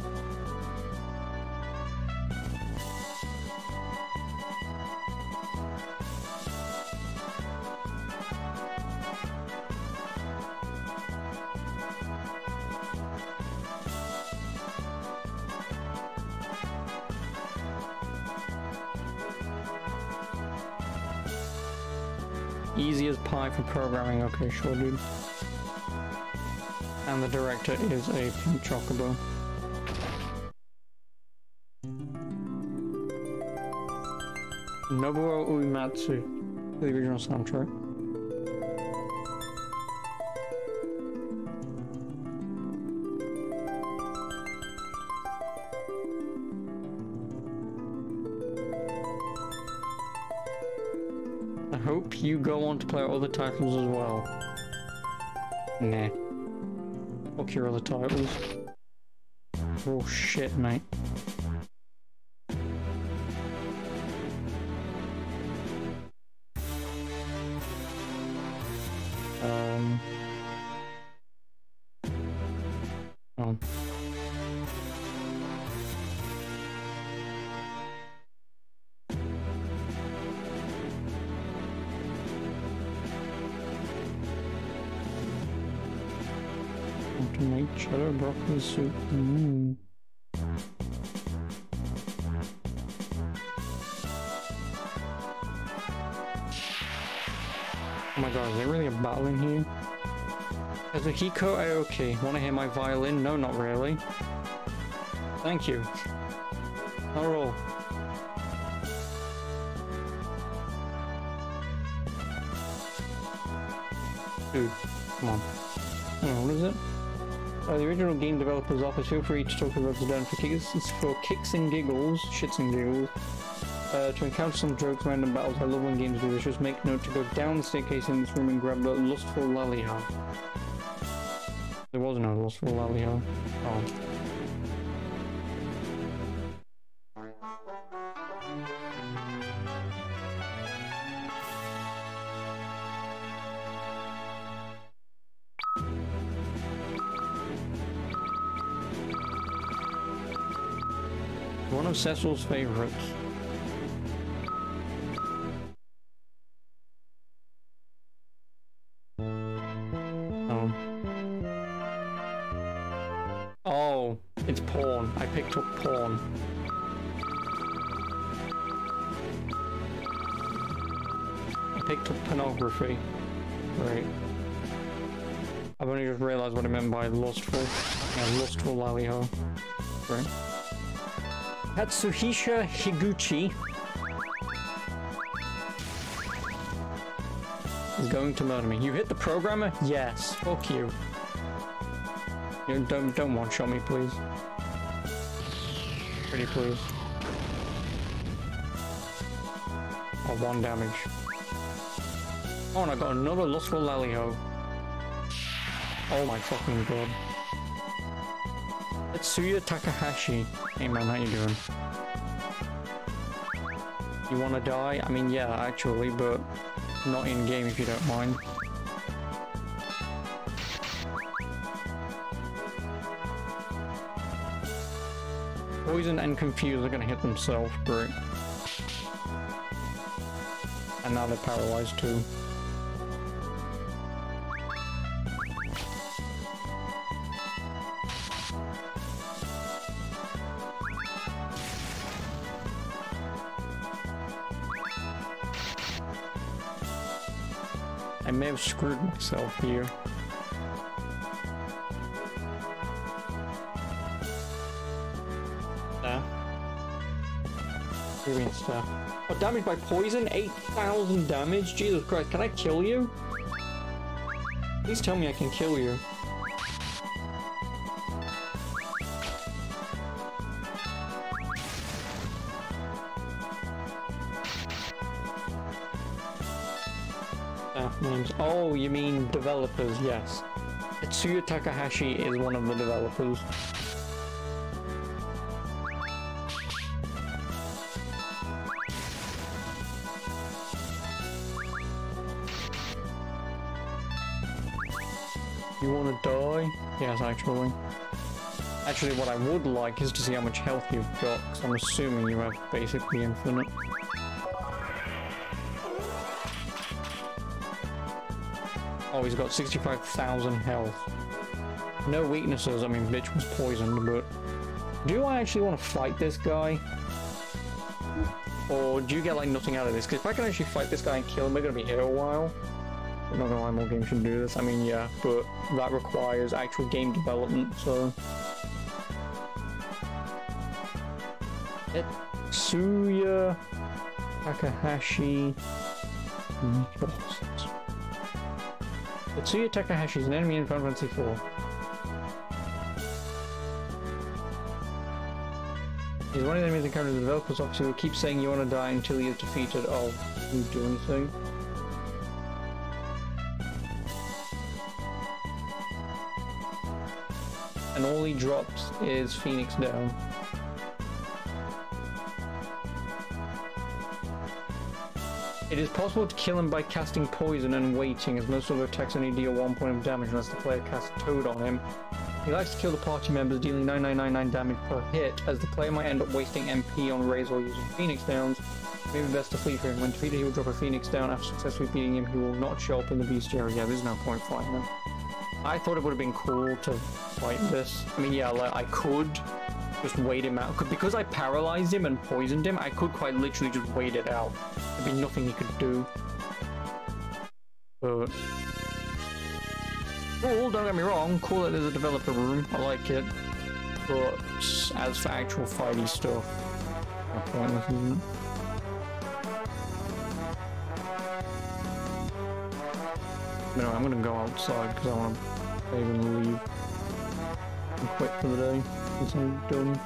Easy as pie for programming. Okay, sure, dude. And the director is a pink chocobo. Nobuo Uematsu, the original soundtrack. I hope you go on to play other titles as well. Nah. Fuck your other titles. Oh shit, mate. Um. Oh. To make cheddar broccoli soup. Mm. Oh my god, is there really a battle in here? Kazuhiko Aoki, wanna hear my violin? No, not really. Thank you. Not all. Dude, come on. Oh, what is it? Uh, the original game developer's office, feel free to talk to Resident for kicks, for kicks and giggles, shits and giggles. Uh, to encounter some jokes, random battles. I love when games do this. Just make note to go down the staircase in this room and grab the lustful lollyho. There was no lustful lollyho. Oh. One of Cecil's favorites. Oh. Oh, it's porn. I picked up porn. I picked up pornography. Right. I've only just realized what I meant by lustful. Yeah, lustful lollyho. Right. Katsuhisa Higuchi is going to murder me. You hit the programmer? Yes. Fuck you. You don't don't one shot me, please. Pretty please. Oh, one damage. Oh, and I got another lustful lollyho. Oh my fucking god. Tetsuya Takahashi. Hey man, how you doing? You wanna die? I mean, yeah, actually, but not in game if you don't mind. Poison and Confuse are gonna hit themselves, great. And now they're paralyzed too. I may have screwed myself here. Yeah. Doing stuff. Oh, damage by poison? eight thousand damage? Jesus Christ, can I kill you? Please tell me I can kill you. Names. Oh, you mean developers, yes. Tetsuya Takahashi is one of the developers. You wanna die? Yes, actually. Actually, what I would like is to see how much health you've got, because I'm assuming you have basically infinite. Oh, he's got sixty-five thousand health. No weaknesses, I mean, bitch was poisoned, but... Do I actually want to fight this guy? Or do you get, like, nothing out of this? Because if I can actually fight this guy and kill him, we're going to be here a while. I'm not gonna lie, more games should do this. I mean, yeah, but that requires actual game development, so... Tetsuya Takahashi... Bosses. Tetsuya Takahashi is an enemy in Final Fantasy four. He's one of the enemies encountered in the developer's office who keeps saying you want to die until he is defeated. Oh, can you do anything? And all he drops is Phoenix Down. It is possible to kill him by casting poison and waiting, as most other attacks only deal one point of damage unless the player casts Toad on him. He likes to kill the party members, dealing nine nine nine nine damage per hit, as the player might end up wasting M P on raids while using Phoenix Downs. Maybe best to flee for him. When defeated, he will drop a Phoenix Down. After successfully beating him, he will not show up in the bestiary. Yeah, there's no point fighting him. I thought it would have been cool to fight this. I mean, yeah, like, I could just wait him out. Because I paralyzed him and poisoned him, I could quite literally just wait it out. There'd be nothing he could do. But... cool, don't get me wrong, cool that there's a developer room, I like it. But as for actual fighty stuff, not pointless, isn't it? No, I'm gonna go outside because I want to save and leave. And quit for the day, because I'm done.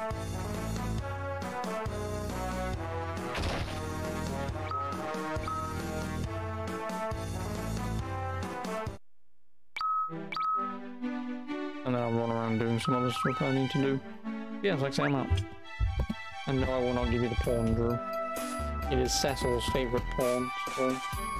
And then I'll run around doing some other stuff I need to do. Yeah, like I say, I'm out. And no, I will not give you the pawn, Drew. It is Cecil's favourite pawn, so...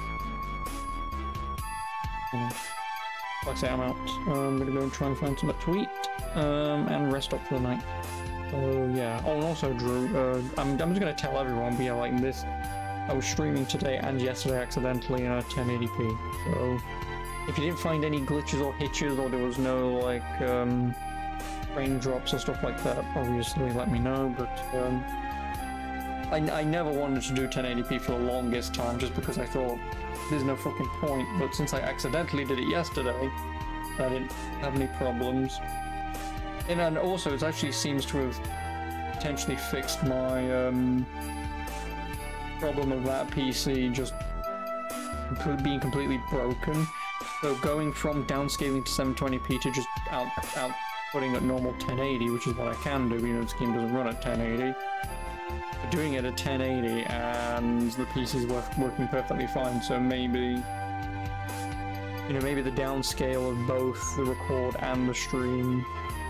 Yeah. Like I say, I'm out. Uh, I'm gonna go and try and find something to eat, um, and rest up for the night. So yeah. Oh, and also, Drew, uh, I'm, I'm just gonna tell everyone, but yeah, like this, I was streaming today and yesterday accidentally in a ten eighty p, so... If you didn't find any glitches or hitches, or there was no, like, um, frame drops or stuff like that, obviously let me know, but, um, I, I never wanted to do ten eighty p for the longest time, just because I thought, there's no fucking point, but since I accidentally did it yesterday, I didn't have any problems. And, and also, it actually seems to have potentially fixed my, um, problem of that P C just being completely broken. So going from downscaling to seven twenty p to just out outputting at normal ten eighty, which is what I can do, even though this game doesn't run at ten eighty. But doing it at ten eighty and the P C's work, working perfectly fine, so maybe... You know, maybe the downscale of both the record and the stream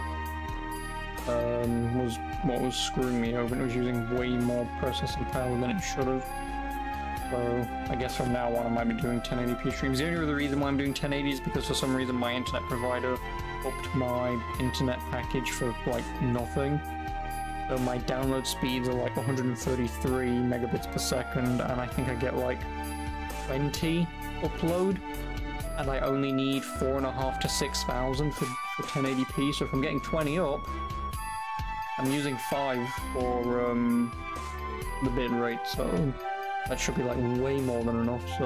um, was what was screwing me over, and it was using way more processing power than it should have. So, I guess from now on I might be doing ten eighty p streams. The only other reason why I'm doing ten eighty is because for some reason my internet provider upped my internet package for, like, nothing. So my download speeds are like one hundred thirty-three megabits per second, and I think I get like twenty upload, and I only need four and a half to six thousand for, for ten eighty p, so if I'm getting twenty up, I'm using five for um, the bit rate, so... That should be like way more than enough, so...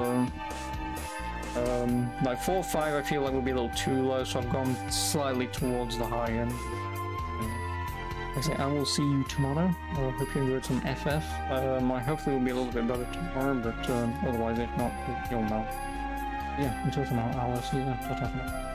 Um, like four or five I feel like would be a little too low, so I've gone slightly towards the high end. Like I say, I will see you tomorrow. I hope you enjoyed some F F. Um, I hopefully will be a little bit better tomorrow, but um, otherwise if not, you'll know. Yeah, until tomorrow, I'll see you then.